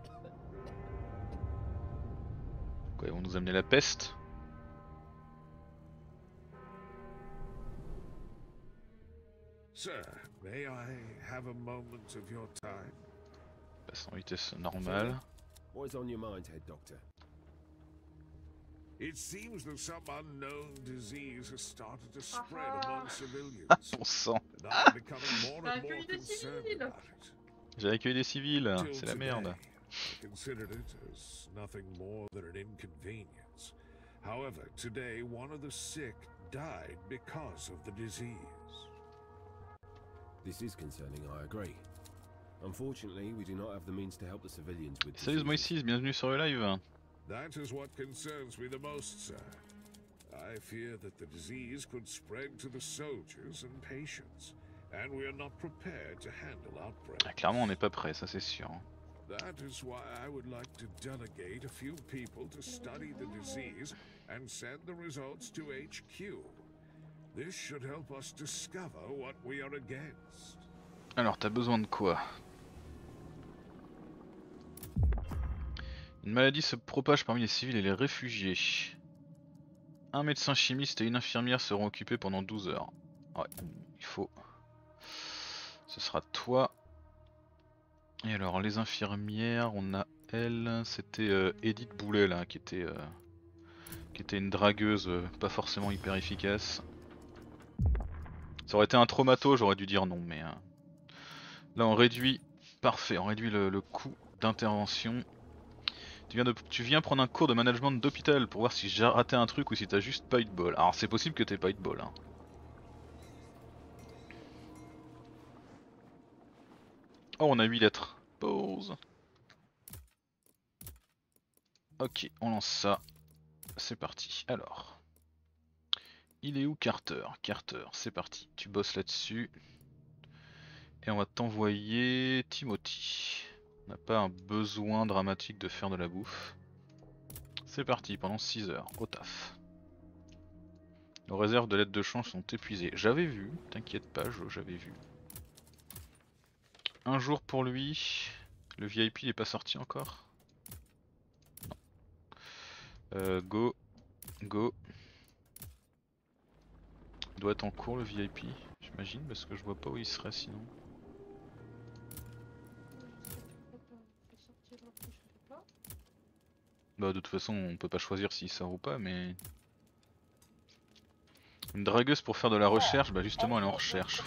Quoi, ils vont nous amener la peste. Sir, may I have a moment of your time? Passe en vitesse normale. What's on your mind, Head Doctor? It seems that some unknown disease has started to spread Ah. among civilians. On sent. And I'm becoming more T'as and more accueilli des concerned civils. about it. J'ai accueilli des civils, Till c'est la today, merde. I considered it as nothing more than an inconvenience. However, today one of the sick died because of the disease. This is concerning, I agree. Unfortunately, we do not have the means to help the civilians with Salut diseases. Moïse, bienvenue sur le live. That is what concerns me the most, sir. I fear that the disease could spread to the soldiers and patients, and we are not prepared to handle outbreaks. Ah, clairement on n'est pas prêt, ça c'est sûr. That is why I would like to delegate a few people to study the disease and send the results to H Q. This should help us discover what we are against. Alors t'as besoin de quoi? Une maladie se propage parmi les civils et les réfugiés. Un médecin chimiste et une infirmière seront occupés pendant douze heures. Ouais, il faut. Ce sera toi. Et alors les infirmières, on a elle, c'était euh, Edith Boulet là, qui était, euh, qui était une dragueuse euh, pas forcément hyper efficace. Ça aurait été un traumato, j'aurais dû dire non, mais euh, là on réduit, parfait, on réduit le, le coût d'intervention. Tu viens, de, tu viens prendre un cours de management d'hôpital pour voir si j'ai raté un truc ou si t'as juste pas eu de bol. Alors c'est possible que t'aies pas eu de bol. Hein. Oh, on a huit lettres. Pause. Ok, on lance ça. C'est parti. Alors. Il est où Carter? Carter, c'est parti. Tu bosses là-dessus. Et on va t'envoyer Timothy. On n'a pas un besoin dramatique de faire de la bouffe. C'est parti, pendant six heures, au taf. Nos réserves de lettres de change sont épuisées. J'avais vu, t'inquiète pas, j'avais vu. Un jour pour lui. Le V I P n'est pas sorti encore? Non. Euh, go. Go. Il doit être en cours le V I P, j'imagine, parce que je vois pas où il serait sinon. Bah de toute façon on peut pas choisir s'il sort ou pas, mais... Une dragueuse pour faire de la recherche, bah justement elle est en recherche.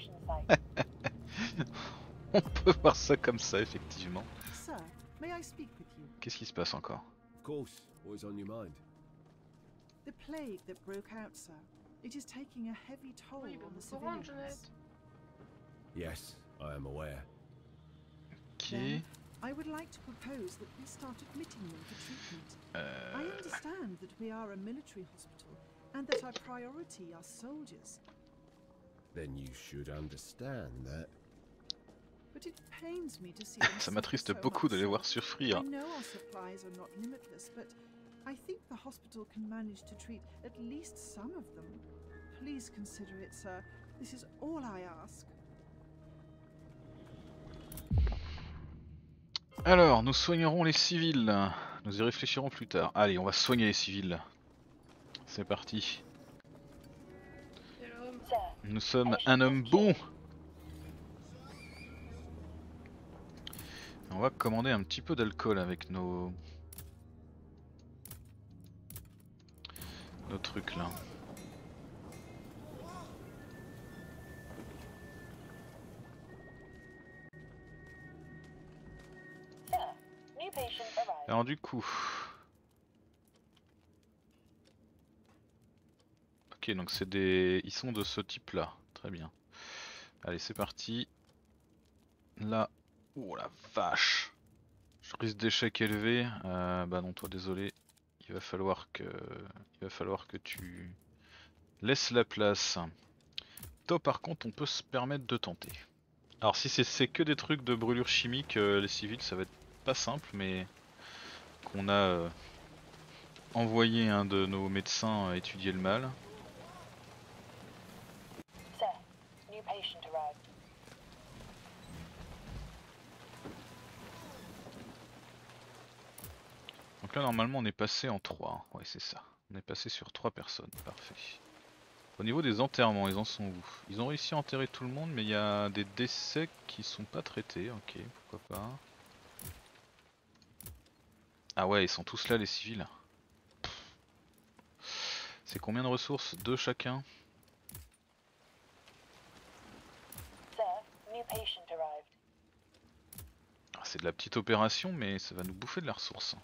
On peut voir ça comme ça effectivement. Qu'est-ce qui se passe encore? Of course, what is on your mind? The plague that broke out, sir. It is taking a heavy toll Oui, on the au courant, civilians. Jeannette. Yes, I am aware. Ok. Then I would like to propose that we start admitting them for treatment. Euh... I understand that we are a military hospital and that our priority are soldiers. Then you should understand that. But it pains me to see them Ça suffer m'attriste so beaucoup de much, les sir. voir souffrir. I know our supplies are not limitless, but I think the hospital can manage to treat at least some of them. Please consider it, sir. This is all I ask. Alors, nous soignerons les civils. Nous y réfléchirons plus tard. Allez, on va soigner les civils. C'est parti. C'est l'homme. Nous sommes un homme bon. On va commander un petit peu d'alcool avec nos... nos trucs là. Alors du coup... Ok, donc c'est des... ils sont de ce type là. Très bien. Allez, c'est parti. Là... Oh la vache! Je risque d'échec élevé. Euh, bah non, toi désolé. Il va falloir que... Il va falloir que tu... laisses la place. Toi par contre, on peut se permettre de tenter. Alors si c'est que des trucs de brûlure chimique, euh, les civils, ça va être pas simple, mais... qu'on a... Euh... envoyé un de nos médecins euh, étudier le mal. Donc là normalement on est passé en trois, ouais c'est ça. On est passé sur trois personnes, parfait. Au niveau des enterrements, ils en sont où? Ils ont réussi à enterrer tout le monde mais il y a des décès qui sont pas traités, ok pourquoi pas. Ah ouais ils sont tous là les civils. C'est combien de ressources? Deux chacun? Ah, c'est de la petite opération mais ça va nous bouffer de la ressource.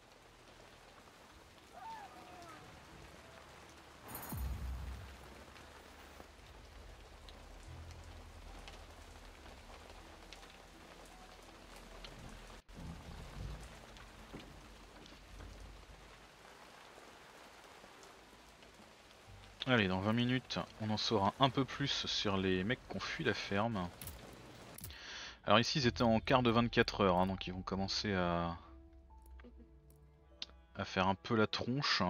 Allez, dans vingt minutes, on en saura un peu plus sur les mecs qui ont fui la ferme. Alors ici, ils étaient en quart de vingt-quatre heures, hein, donc ils vont commencer à... à faire un peu la tronche.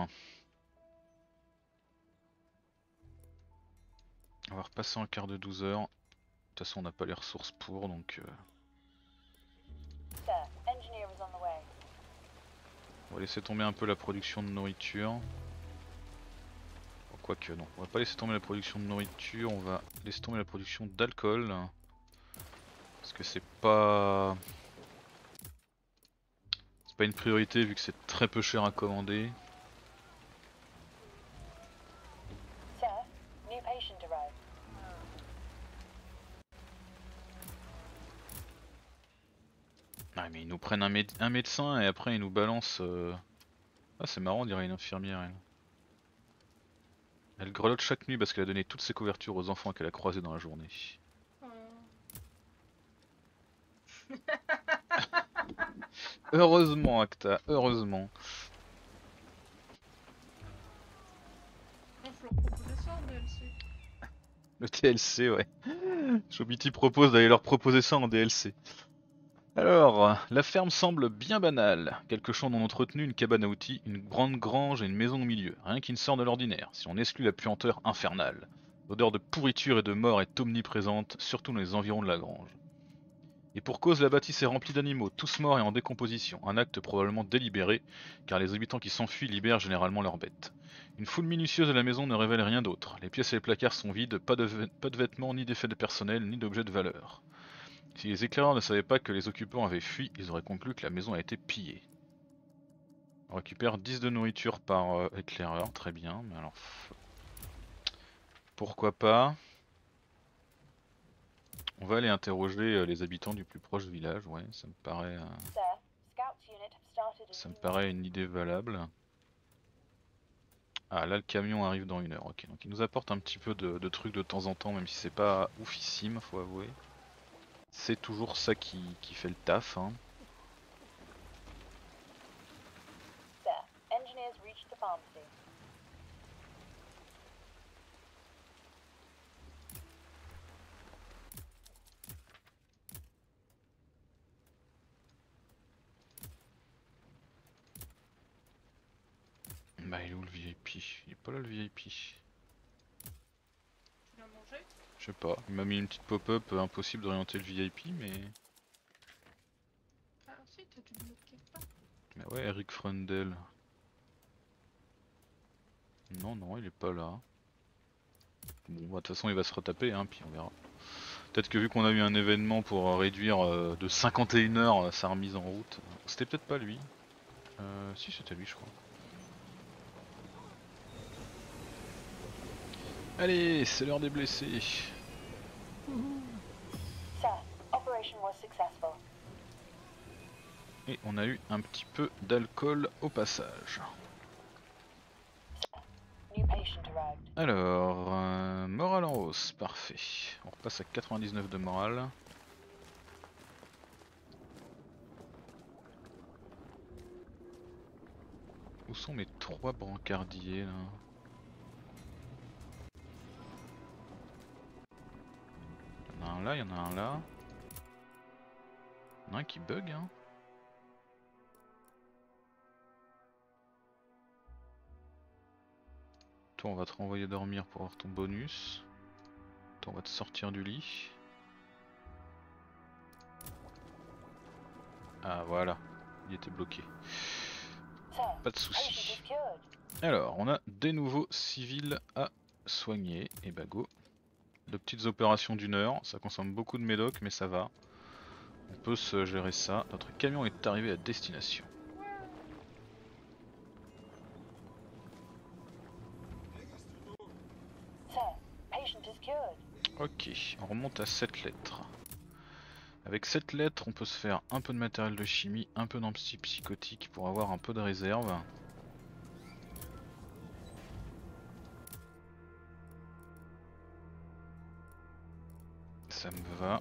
On va repasser en quart de douze heures. De toute façon, on n'a pas les ressources pour, donc... Euh... On va laisser tomber un peu la production de nourriture. Quoique non, on va pas laisser tomber la production de nourriture, on va laisser tomber la production d'alcool. Parce que c'est pas... c'est pas une priorité vu que c'est très peu cher à commander. Ah mais ils nous prennent un, méde un médecin et après ils nous balancent... Euh... Ah c'est marrant, on dirait une infirmière elle. Elle grelotte chaque nuit parce qu'elle a donné toutes ses couvertures aux enfants qu'elle a croisés dans la journée. Oh. Heureusement Acta, heureusement. Il faut leur proposer ça en D L C. Le D L C ouais. Chobiti propose d'aller leur proposer ça en D L C. Alors, la ferme semble bien banale. Quelques champs non entretenus, une cabane à outils, une grande grange et une maison au milieu. Rien qui ne sort de l'ordinaire, si on exclut la puanteur infernale. L'odeur de pourriture et de mort est omniprésente, surtout dans les environs de la grange. Et pour cause, la bâtisse est remplie d'animaux, tous morts et en décomposition. Un acte probablement délibéré, car les habitants qui s'enfuient libèrent généralement leurs bêtes. Une foule minutieuse de la maison ne révèle rien d'autre. Les pièces et les placards sont vides, pas de, pas de vêtements, ni d'effets de personnel, ni d'objets de valeur. Si les éclaireurs ne savaient pas que les occupants avaient fui, ils auraient conclu que la maison a été pillée. On récupère dix de nourriture par euh, éclaireur, très bien, mais alors... pourquoi pas. On va aller interroger euh, les habitants du plus proche village, ouais, ça me paraît... Euh... ça me paraît une idée valable. Ah là le camion arrive dans une heure, ok, donc il nous apporte un petit peu de, de trucs de temps en temps, même si c'est pas oufissime, faut avouer. C'est toujours ça qui, qui fait le taf. Hein. Bah il est où le V I P? Il est pas là le V I P. Tu l'as mangé? Je sais pas, il m'a mis une petite pop-up, euh, impossible d'orienter le V I P mais... Ah si, t'as dû bloquez pas. Mais ouais, Eric Frundel. Non, non, il est pas là. Bon, bah, de toute façon, il va se retaper, hein, puis on verra. Peut-être que vu qu'on a eu un événement pour réduire euh, de cinquante et une heures euh, sa remise en route. C'était peut-être pas lui. Euh, si, c'était lui, je crois. Allez, c'est l'heure des blessés. Sir, operation was successful. Et on a eu un petit peu d'alcool au passage. New patient arrived. Alors, euh, morale en hausse, parfait. On repasse à quatre-vingt-dix-neuf de morale. Où sont mes trois brancardiers là? Il y en a un là, il y en a un là. Il y en a un qui bug hein. Toi on va te renvoyer dormir pour avoir ton bonus. Toi on va te sortir du lit. Ah voilà, il était bloqué. Sir, Pas de patient soucis. is cured. Alors on a des nouveaux civils à soigner. Et bah go. De petites opérations d'une heure, ça consomme beaucoup de médoc mais ça va. On peut se gérer ça. Notre camion est arrivé à destination. Sir, patient is cured. Ok, on remonte à sept lettres. Avec sept lettres, on peut se faire un peu de matériel de chimie, un peu d'anti-psychotique pour avoir un peu de réserve. Ça me va.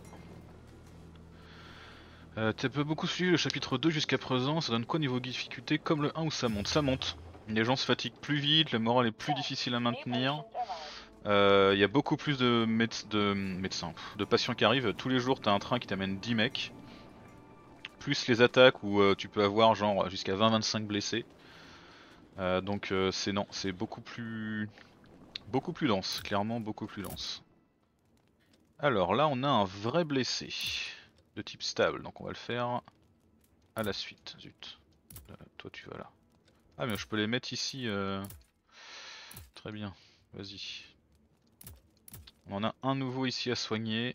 Euh, T'as peu beaucoup suivi le chapitre deux jusqu'à présent, ça donne quoi niveau difficulté comme le un où ça monte? Ça monte. Les gens se fatiguent plus vite, le moral est plus difficile à New maintenir. patient arrived. Il euh, y a beaucoup plus de, méde de médecins, de patients qui arrivent. Tous les jours, t'as un train qui t'amène dix mecs. Plus les attaques où euh, tu peux avoir genre jusqu'à vingt vingt-cinq blessés. Euh, donc euh, c'est non, c'est beaucoup plus, beaucoup plus dense, clairement beaucoup plus dense. Alors là, on a un vrai blessé de type stable, donc on va le faire à la suite. Zut, euh, toi tu vas là. Ah mais je peux les mettre ici. Euh... Très bien, vas-y. On en a un nouveau ici à soigner.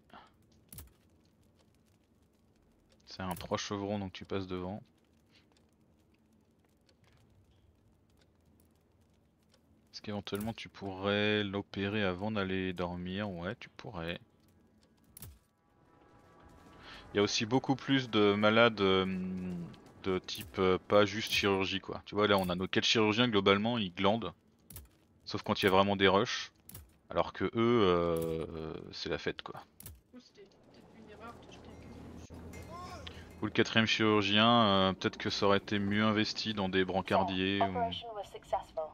C'est un trois chevrons donc tu passes devant. Est-ce qu'éventuellement tu pourrais l'opérer avant d'aller dormir? Ouais, tu pourrais. Il y a aussi beaucoup plus de malades euh, de type euh, pas juste chirurgie quoi. Tu vois là on a nos quatre chirurgiens globalement ils glandent. Sauf quand il y a vraiment des rushs. Alors que eux euh, c'est la fête quoi. Du coup, c'était peut-être une erreur de jeter que sur le- Ou le quatrième chirurgien, euh, peut-être que ça aurait été mieux investi dans des brancardiers. Sir, Ou... operation was successful.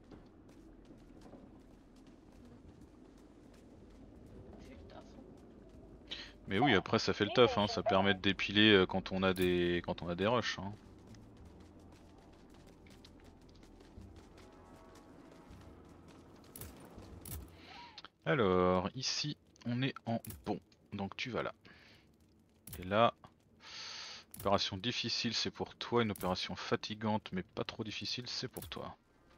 On fait le taf. hein. Mais oui après ça fait le taf, hein. Ça permet de dépiler euh, quand on a des quand on a des rushs. Hein. Alors ici on est en bon, donc tu vas là. Et là, opération difficile c'est pour toi, une opération fatigante mais pas trop difficile c'est pour toi.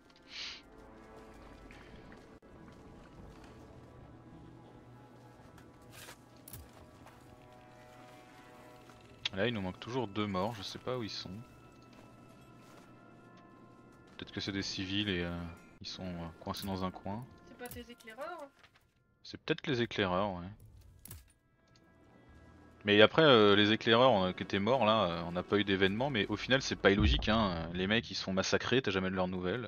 Là il nous manque toujours deux morts, je sais pas où ils sont. Peut-être que c'est des civils et euh, ils sont euh, coincés dans un coin. C'est pas tes éclaireurs? C'est peut-être les éclaireurs, ouais. Mais après, euh, les éclaireurs euh, qui étaient morts là, euh, on n'a pas eu d'événement, mais au final c'est pas illogique, hein. Les mecs ils se font massacrer, t'as jamais de leurs nouvelles.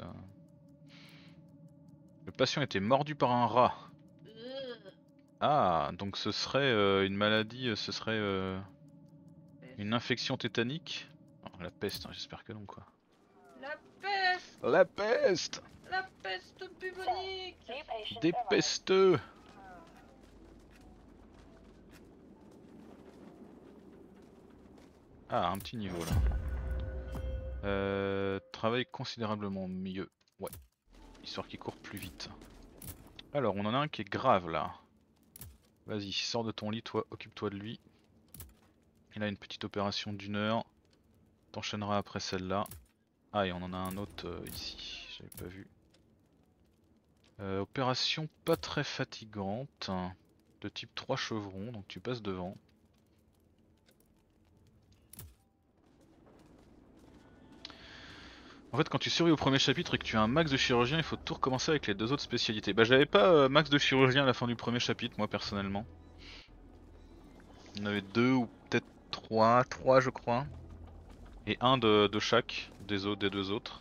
Le patient était mordu par un rat. Euh, Ah, donc ce serait euh, une maladie, euh, ce serait euh, une infection tétanique. Oh, la peste, hein, j'espère que non quoi. La peste! La peste! La peste bubonique! New patient Des arrived. pesteux! Ah, un petit niveau là. Euh, travaille considérablement mieux. Ouais. Histoire qu'il court plus vite. Alors, on en a un qui est grave là. Vas-y, sors de ton lit, toi, occupe-toi de lui. Il a une petite opération d'une heure. T'enchaîneras après celle-là. Ah et on en a un autre euh, ici, j'avais pas vu. Euh, opération pas très fatigante, de type trois chevrons, donc tu passes devant. En fait quand tu survis au premier chapitre et que tu as un max de chirurgien, il faut tout recommencer avec les deux autres spécialités. Bah j'avais pas euh, max de chirurgien à la fin du premier chapitre moi personnellement. Il y en avait deux ou peut-être trois, trois je crois. Et un de, de chaque des, autres, des deux autres.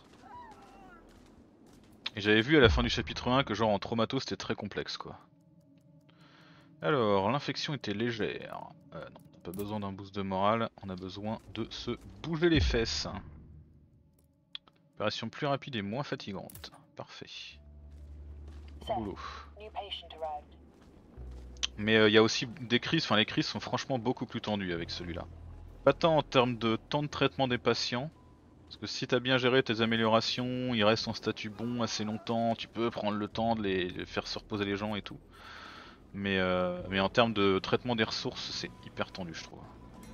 Et j'avais vu à la fin du chapitre un que genre en traumato c'était très complexe quoi. Alors l'infection était légère. Euh, non, on n'a pas besoin d'un boost de morale, on a besoin de se bouger les fesses. Opération plus rapide et moins fatigante. Parfait. Au boulot. New patient arrived. Mais il euh, y a aussi des crises, enfin les crises sont franchement beaucoup plus tendues avec celui-là. Pas tant en termes de temps de traitement des patients, parce que si t'as bien géré tes améliorations, ils restent en statut bon assez longtemps, tu peux prendre le temps de les de faire se reposer les gens et tout. Mais, euh, mais en termes de traitement des ressources, c'est hyper tendu je trouve.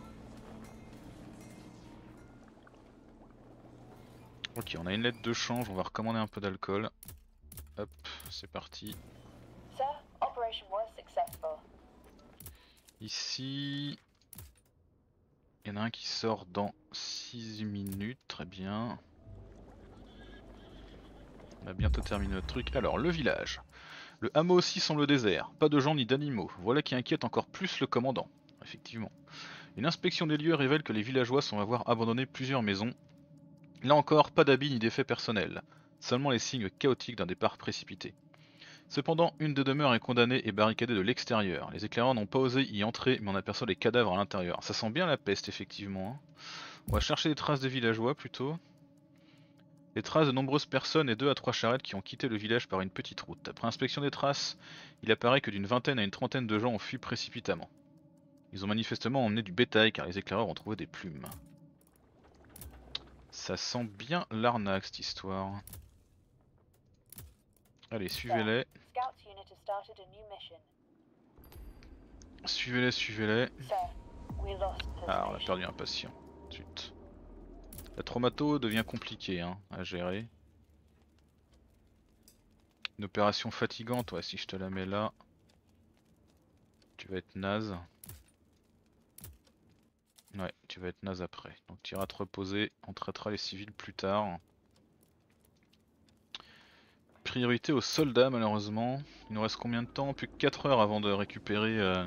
Ok, on a une lettre de change, on va recommander un peu d'alcool. Hop, c'est parti. Sir, operation was successful. Ici, il y en a un qui sort dans six minutes, très bien. On a bientôt terminé notre truc. Alors, le village. Le hameau aussi semble désert, pas de gens ni d'animaux. Voilà qui inquiète encore plus le commandant. Effectivement. Une inspection des lieux révèle que les villageois semblent avoir abandonné plusieurs maisons. Là encore, pas d'habits ni d'effets personnels. Seulement les signes chaotiques d'un départ précipité. Cependant, une des demeures est condamnée et barricadée de l'extérieur. Les éclaireurs n'ont pas osé y entrer, mais on aperçoit les cadavres à l'intérieur. Ça sent bien la peste, effectivement. Hein. On va chercher les traces des villageois, plutôt. Les traces de nombreuses personnes et deux à trois charrettes qui ont quitté le village par une petite route. Après inspection des traces, il apparaît que d'une vingtaine à une trentaine de gens ont fui précipitamment. Ils ont manifestement emmené du bétail, car les éclaireurs ont trouvé des plumes. Ça sent bien l'arnaque, cette histoire. Allez, suivez-les. Scouts unit has started a new mission. Suivez-les, suivez-les. Sir, we lost Ah, on a position. perdu un patient. Zut. La traumato devient compliquée hein, à gérer. Une opération fatigante, ouais, si je te la mets là, tu vas être naze. Ouais, tu vas être naze après. Donc tu iras te reposer, on traitera les civils plus tard. Priorité aux soldats malheureusement. Il nous reste combien de temps? Plus que quatre heures avant de récupérer... Euh...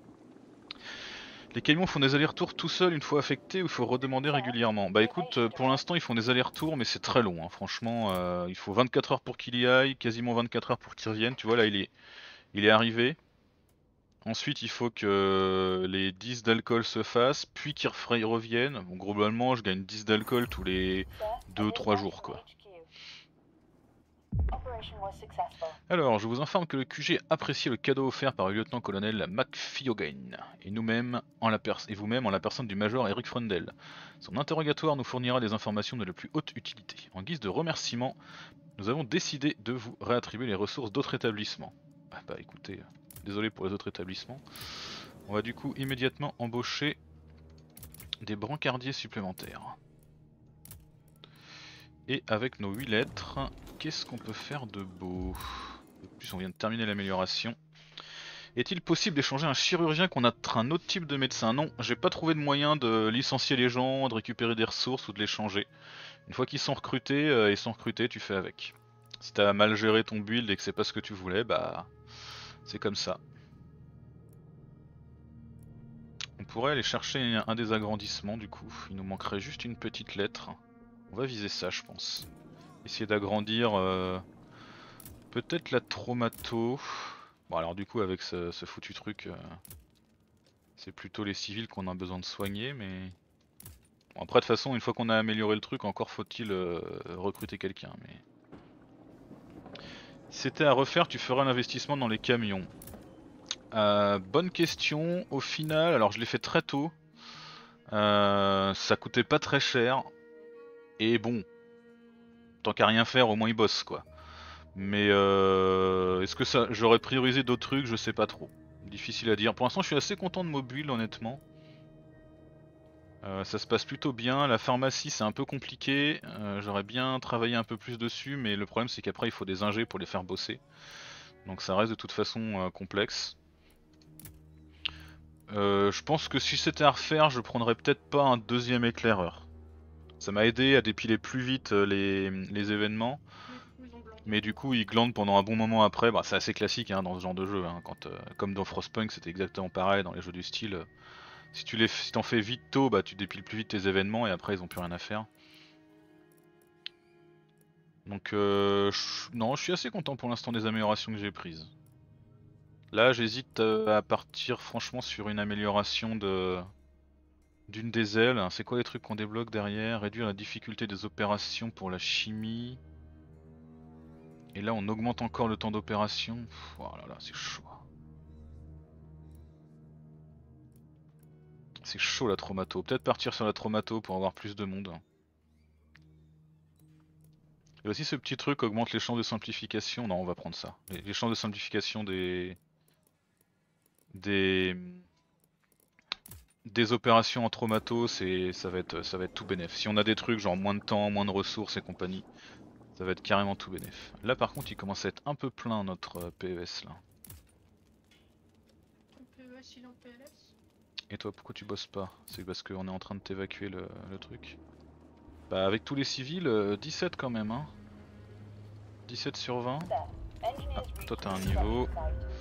Les camions font des allers-retours tout seuls une fois affectés ou il faut redemander régulièrement? Bah écoute, pour l'instant ils font des allers-retours mais c'est très long. Hein. Franchement, euh, il faut vingt-quatre heures pour qu'il y aille, quasiment vingt-quatre heures pour qu'il revienne. Tu vois là il est, il est arrivé. Ensuite il faut que les dix d'alcool se fassent, puis qu'ils reviennent. Bon globalement je gagne dix d'alcool tous les deux trois jours quoi. Alors, je vous informe que le Q G apprécie le cadeau offert par le lieutenant-colonel McFiogain et nous-mêmes en la et vous-même en la personne du major Eric Frundel. Son interrogatoire nous fournira des informations de la plus haute utilité. En guise de remerciement, nous avons décidé de vous réattribuer les ressources d'autres établissements. Ah bah écoutez, désolé pour les autres établissements. On va du coup immédiatement embaucher des brancardiers supplémentaires. Et avec nos huit lettres, qu'est-ce qu'on peut faire de beau? De plus, on vient de terminer l'amélioration. Est-il possible d'échanger un chirurgien contre un autre type de médecin? Non, j'ai pas trouvé de moyen de licencier les gens, de récupérer des ressources ou de les changer. Une fois qu'ils sont recrutés, euh, ils sont recrutés, tu fais avec. Si t'as mal géré ton build et que c'est pas ce que tu voulais, bah c'est comme ça. On pourrait aller chercher un des agrandissements du coup. Il nous manquerait juste une petite lettre. On va viser ça je pense. Essayer d'agrandir euh, peut-être la traumato. Bon alors du coup avec ce, ce foutu truc euh, c'est plutôt les civils qu'on a besoin de soigner mais... Bon, après de toute façon une fois qu'on a amélioré le truc encore faut-il euh, recruter quelqu'un mais... Si c'était à refaire tu ferais un investissement dans les camions. Euh, bonne question, au final alors je l'ai fait très tôt. Euh, ça coûtait pas très cher. Et bon, tant qu'à rien faire, au moins ils bossent quoi. Mais euh, est-ce que ça, j'aurais priorisé d'autres trucs, je sais pas trop. Difficile à dire. Pour l'instant, je suis assez content de Mobile, honnêtement. Euh, ça se passe plutôt bien, la pharmacie c'est un peu compliqué, euh, j'aurais bien travaillé un peu plus dessus, mais le problème c'est qu'après il faut des ingés pour les faire bosser. Donc ça reste de toute façon euh, complexe. Euh, je pense que si c'était à refaire, je prendrais peut-être pas un deuxième éclaireur. Ça m'a aidé à dépiler plus vite euh, les, les événements, Mais du coup, ils ont glandé. mais du coup ils glandent pendant un bon moment après. Bah, c'est assez classique hein, dans ce genre de jeu, hein, quand, euh, comme dans Frostpunk c'était exactement pareil dans les jeux du style. euh, Si tu les, si t'en fais vite tôt, bah tu dépiles plus vite tes événements et après ils ont plus rien à faire. Donc euh, je- non, je suis assez content pour l'instant des améliorations que j'ai prises. Là j'hésite euh, à partir franchement sur une amélioration de d'une des ailes. C'est quoi les trucs qu'on débloque derrière? Réduire la difficulté des opérations pour la chimie. Et là on augmente encore le temps d'opération. Pff, Oh là là, c'est chaud. C'est chaud la traumato. Peut-être partir sur la traumato pour avoir plus de monde. Et aussi ce petit truc augmente les chances de simplification. Non, on va prendre ça. Les, les chances de simplification des des des opérations en traumato, c'est ça va être ça va être tout bénef. Si on a des trucs genre moins de temps, moins de ressources et compagnie, ça va être carrément tout bénef. Là par contre, il commence à être un peu plein notre euh, P E S là. Ton P E S, il est en P L S. Et toi, pourquoi tu bosses pas? C'est parce qu'on est en train de t'évacuer le, le truc. Bah avec tous les civils, euh, dix-sept quand même hein. dix-sept sur vingt. Sir, engineers Ah, reached toi t'as un the niveau. construction site.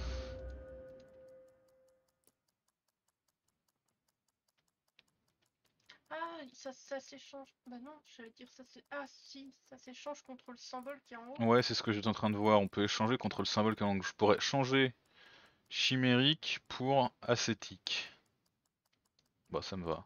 Ah, ça, ça s'échange. Bah non, j'allais dire ça c'est. Ah si, ça s'échange contre le symbole qui est en haut. Ouais, c'est ce que j'étais en train de voir. On peut échanger contre le symbole que je pourrais changer chimérique pour ascétique. Bah ça me va.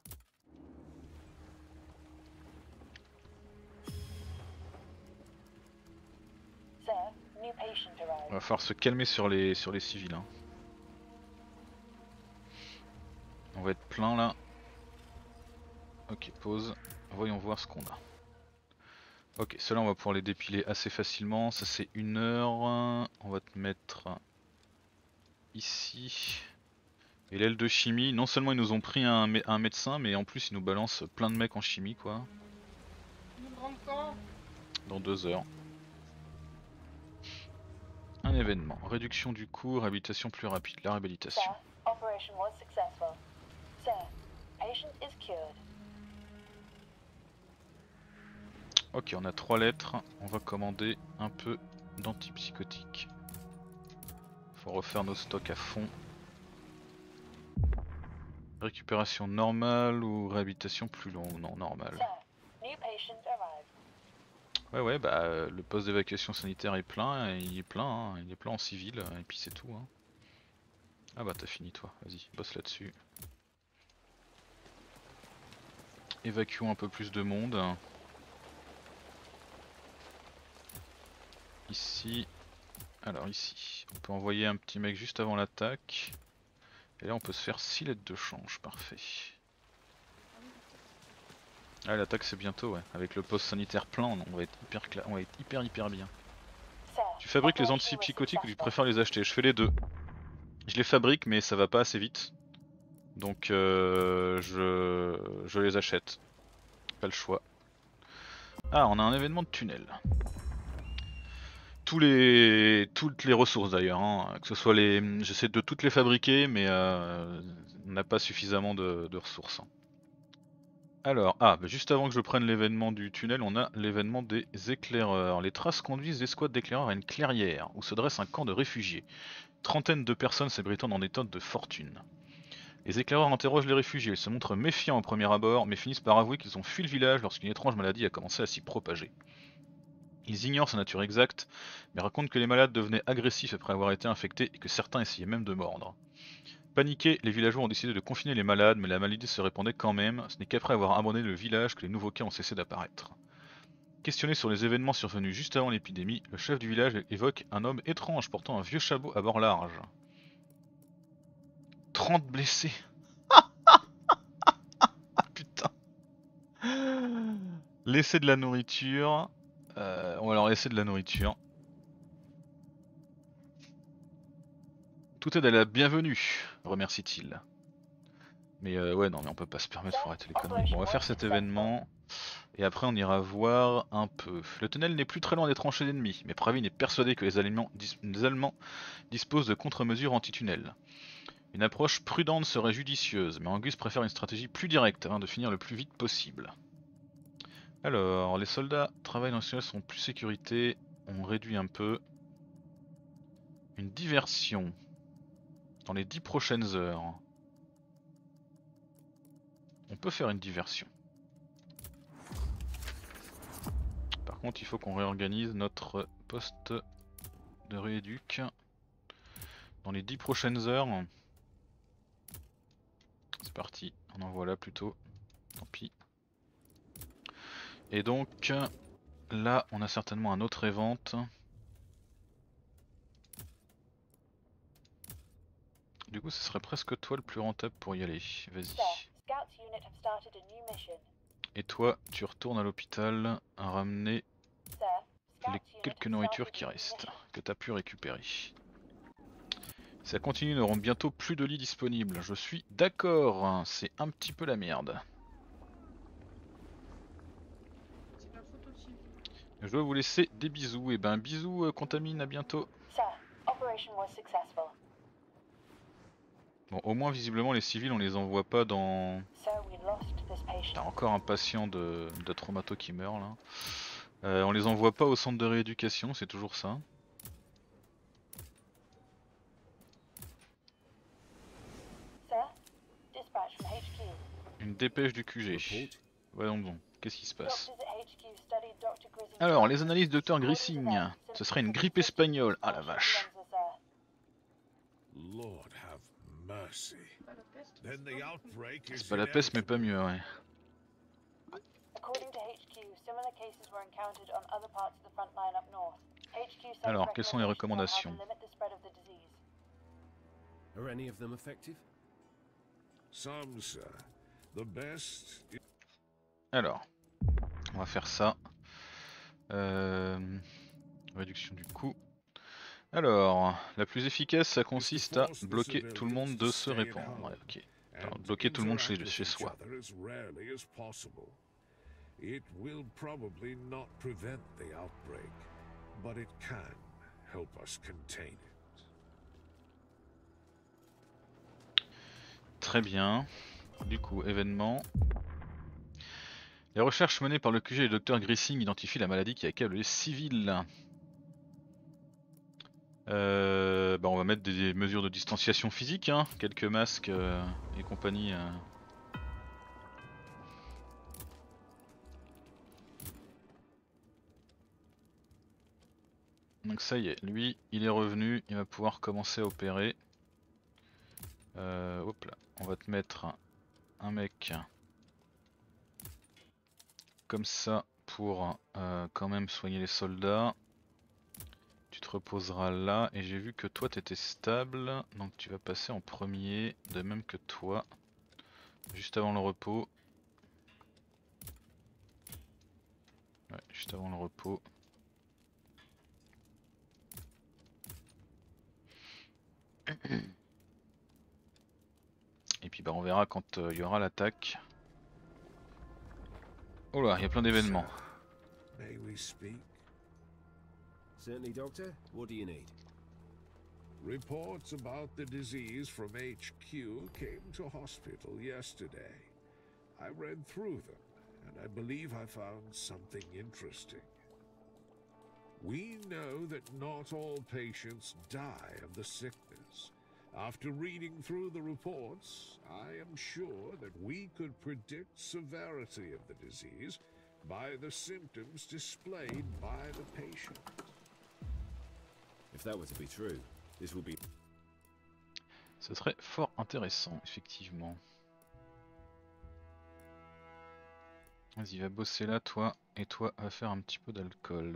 Sir, new patient arrived. Va falloir se calmer sur les sur les civils. Hein. On va être plein là. Ok, pause. Voyons voir ce qu'on a. Ok, ceux-là on va pouvoir les dépiler assez facilement. Ça c'est une heure. On va te mettre ici. Et l'aile de chimie, non seulement ils nous ont pris un, mé- un médecin, mais en plus ils nous balancent plein de mecs en chimie quoi. Une grande camp. Dans deux heures. Un événement. Réduction du coût, réhabilitation plus rapide. La réhabilitation. Sir, operation was successful. Sir, patient is cured. Ok, on a trois lettres. On va commander un peu d'antipsychotiques. Faut refaire nos stocks à fond. Récupération normale ou réhabilitation plus longue? Non, normale. Sir, new patient arrived. Ouais, ouais, bah euh, le poste d'évacuation sanitaire est plein. Et il est plein, hein, il est plein en civil. Et puis c'est tout. Hein. Ah bah t'as fini toi. Vas-y, bosse là-dessus. Évacuons un peu plus de monde. Ici, alors ici, on peut envoyer un petit mec juste avant l'attaque. Et là on peut se faire six lettres de change, parfait. Ah l'attaque c'est bientôt ouais, avec le poste sanitaire plein on va être hyper, cla- on va être hyper hyper bien. Sir, Tu fabriques les operation was antipsychotiques ou tu successful. préfères les acheter? Je fais les deux. Je les fabrique mais ça va pas assez vite. Donc euh, je... je les achète. Pas le choix. Ah on a un événement de tunnel. Tous les... Toutes les ressources d'ailleurs, hein. Que ce soit les... J'essaie de toutes les fabriquer mais euh, on n'a pas suffisamment de, de ressources. Hein. Alors, ah, bah juste avant que je prenne l'événement du tunnel, on a l'événement des éclaireurs. Les traces conduisent l'escouade d'éclaireurs à une clairière où se dresse un camp de réfugiés. Trentaine de personnes s'abritant dans des tentes de fortune. Les éclaireurs interrogent les réfugiés, ils se montrent méfiants au premier abord, mais finissent par avouer qu'ils ont fui le village lorsqu'une étrange maladie a commencé à s'y propager. Ils ignorent sa nature exacte, mais racontent que les malades devenaient agressifs après avoir été infectés et que certains essayaient même de mordre. Paniqués, les villageois ont décidé de confiner les malades, mais la maladie se répandait quand même, ce n'est qu'après avoir abandonné le village que les nouveaux cas ont cessé d'apparaître. Questionné sur les événements survenus juste avant l'épidémie, le chef du village évoque un homme étrange portant un vieux chapeau à bord large. trente blessés. Putain. Laisser de la nourriture. Euh, on va leur laisser de la nourriture. Tout aide à la bienvenue, remercie-t-il. Mais euh, ouais, non, mais on peut pas se permettre, faut arrêter les conneries. Bon, on va faire cet événement. Et après, on ira voir un peu. Le tunnel n'est plus très loin des tranchées d'ennemis, mais Pravin est persuadé que les Allemands, dis les Allemands disposent de contre-mesures anti-tunnel. Une approche prudente serait judicieuse, mais Angus préfère une stratégie plus directe afin de finir le plus vite possible. Alors, les soldats travaillent dans le tunnel sont plus sécurité. On réduit un peu. Une diversion. Dans les dix prochaines heures. On peut faire une diversion. Par contre, il faut qu'on réorganise notre poste de rééduc. Dans les dix prochaines heures. C'est parti, on envoie là plutôt. Tant pis. Et donc, là, on a certainement un autre event. Du coup, ce serait presque toi le plus rentable pour y aller. Vas-y. Et toi, tu retournes à l'hôpital à ramener les quelques nourritures qui restent, que tu as pu récupérer. Si ça continue, nous aurons bientôt plus de lits disponibles. Je suis d'accord, c'est un petit peu la merde. C'est la faute aussi. Je dois vous laisser des bisous. Et ben bisous, euh, Contamine, à bientôt. Bon, au moins visiblement les civils on les envoie pas dans... T'as encore un patient de, de traumato qui meurt là. Euh, on les envoie pas au centre de rééducation, c'est toujours ça. Une dépêche du Q G. Voyons donc, qu'est-ce qui se passe? Alors, les analyses de docteur Grissing. Ce serait une grippe espagnole. Ah la vache. Lord have mercy. Pas la peste. Then the outbreak is C'est pas la peste mais pas mieux, ouais. Alors, quelles sont les recommandations? Are any of them effective? Some, sir. The best. Alors, on va faire ça. Euh... Réduction du coût. Alors, la plus efficace, ça consiste à bloquer tout le monde de se répandre. Ouais, ok. Alors, bloquer tout le monde chez, chez soi. It will probably not prevent the outbreak, but it can help us contain it. Très bien. Du coup, événement. Les recherches menées par le Q G et le docteur Grissing identifient la maladie qui accable les civils. Euh, bah on va mettre des mesures de distanciation physique, hein, quelques masques euh, et compagnie. Euh. Donc ça y est, lui il est revenu, il va pouvoir commencer à opérer. Euh, hop là, on va te mettre un, un mec comme ça pour euh, quand même soigner les soldats. Tu te reposeras là et j'ai vu que toi t'étais stable, donc tu vas passer en premier, de même que toi, juste avant le repos. Ouais, juste avant le repos. Et puis bah on verra quand il euh, y aura l'attaque. Oh là, il y a plein d'événements. May we speak? Certainly, Doctor. What do you need? Reports about the disease from H Q came to hospital yesterday. I read through them, and I believe I found something interesting. We know that not all patients die of the sickness. After reading through the reports, I am sure that we could predict severity of the disease by the symptoms displayed by the patient. If that were to be true, this will be. Ce serait fort intéressant, effectivement. Vas-y, va bosser là, toi, et toi, va faire un petit peu d'alcool.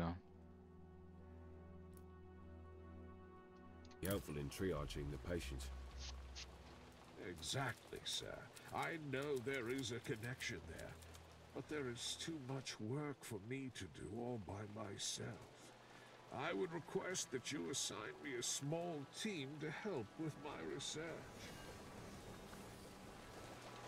Helpful in triaging the patient. Exactly, sir. I know there is a connection there, but there is too much work for me to do all by myself. I would request that you assign me a small team to help with my research.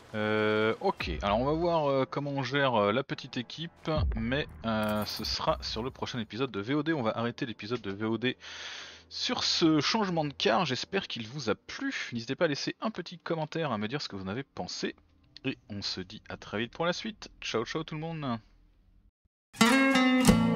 Euh, ok, alors on va voir euh, comment on gère euh, la petite équipe, mais euh, ce sera sur le prochain épisode de V O D. On va arrêter l'épisode de V O D sur ce changement de car. J'espère qu'il vous a plu. N'hésitez pas à laisser un petit commentaire, à me dire ce que vous en avez pensé. Et on se dit à très vite pour la suite. Ciao ciao tout le monde.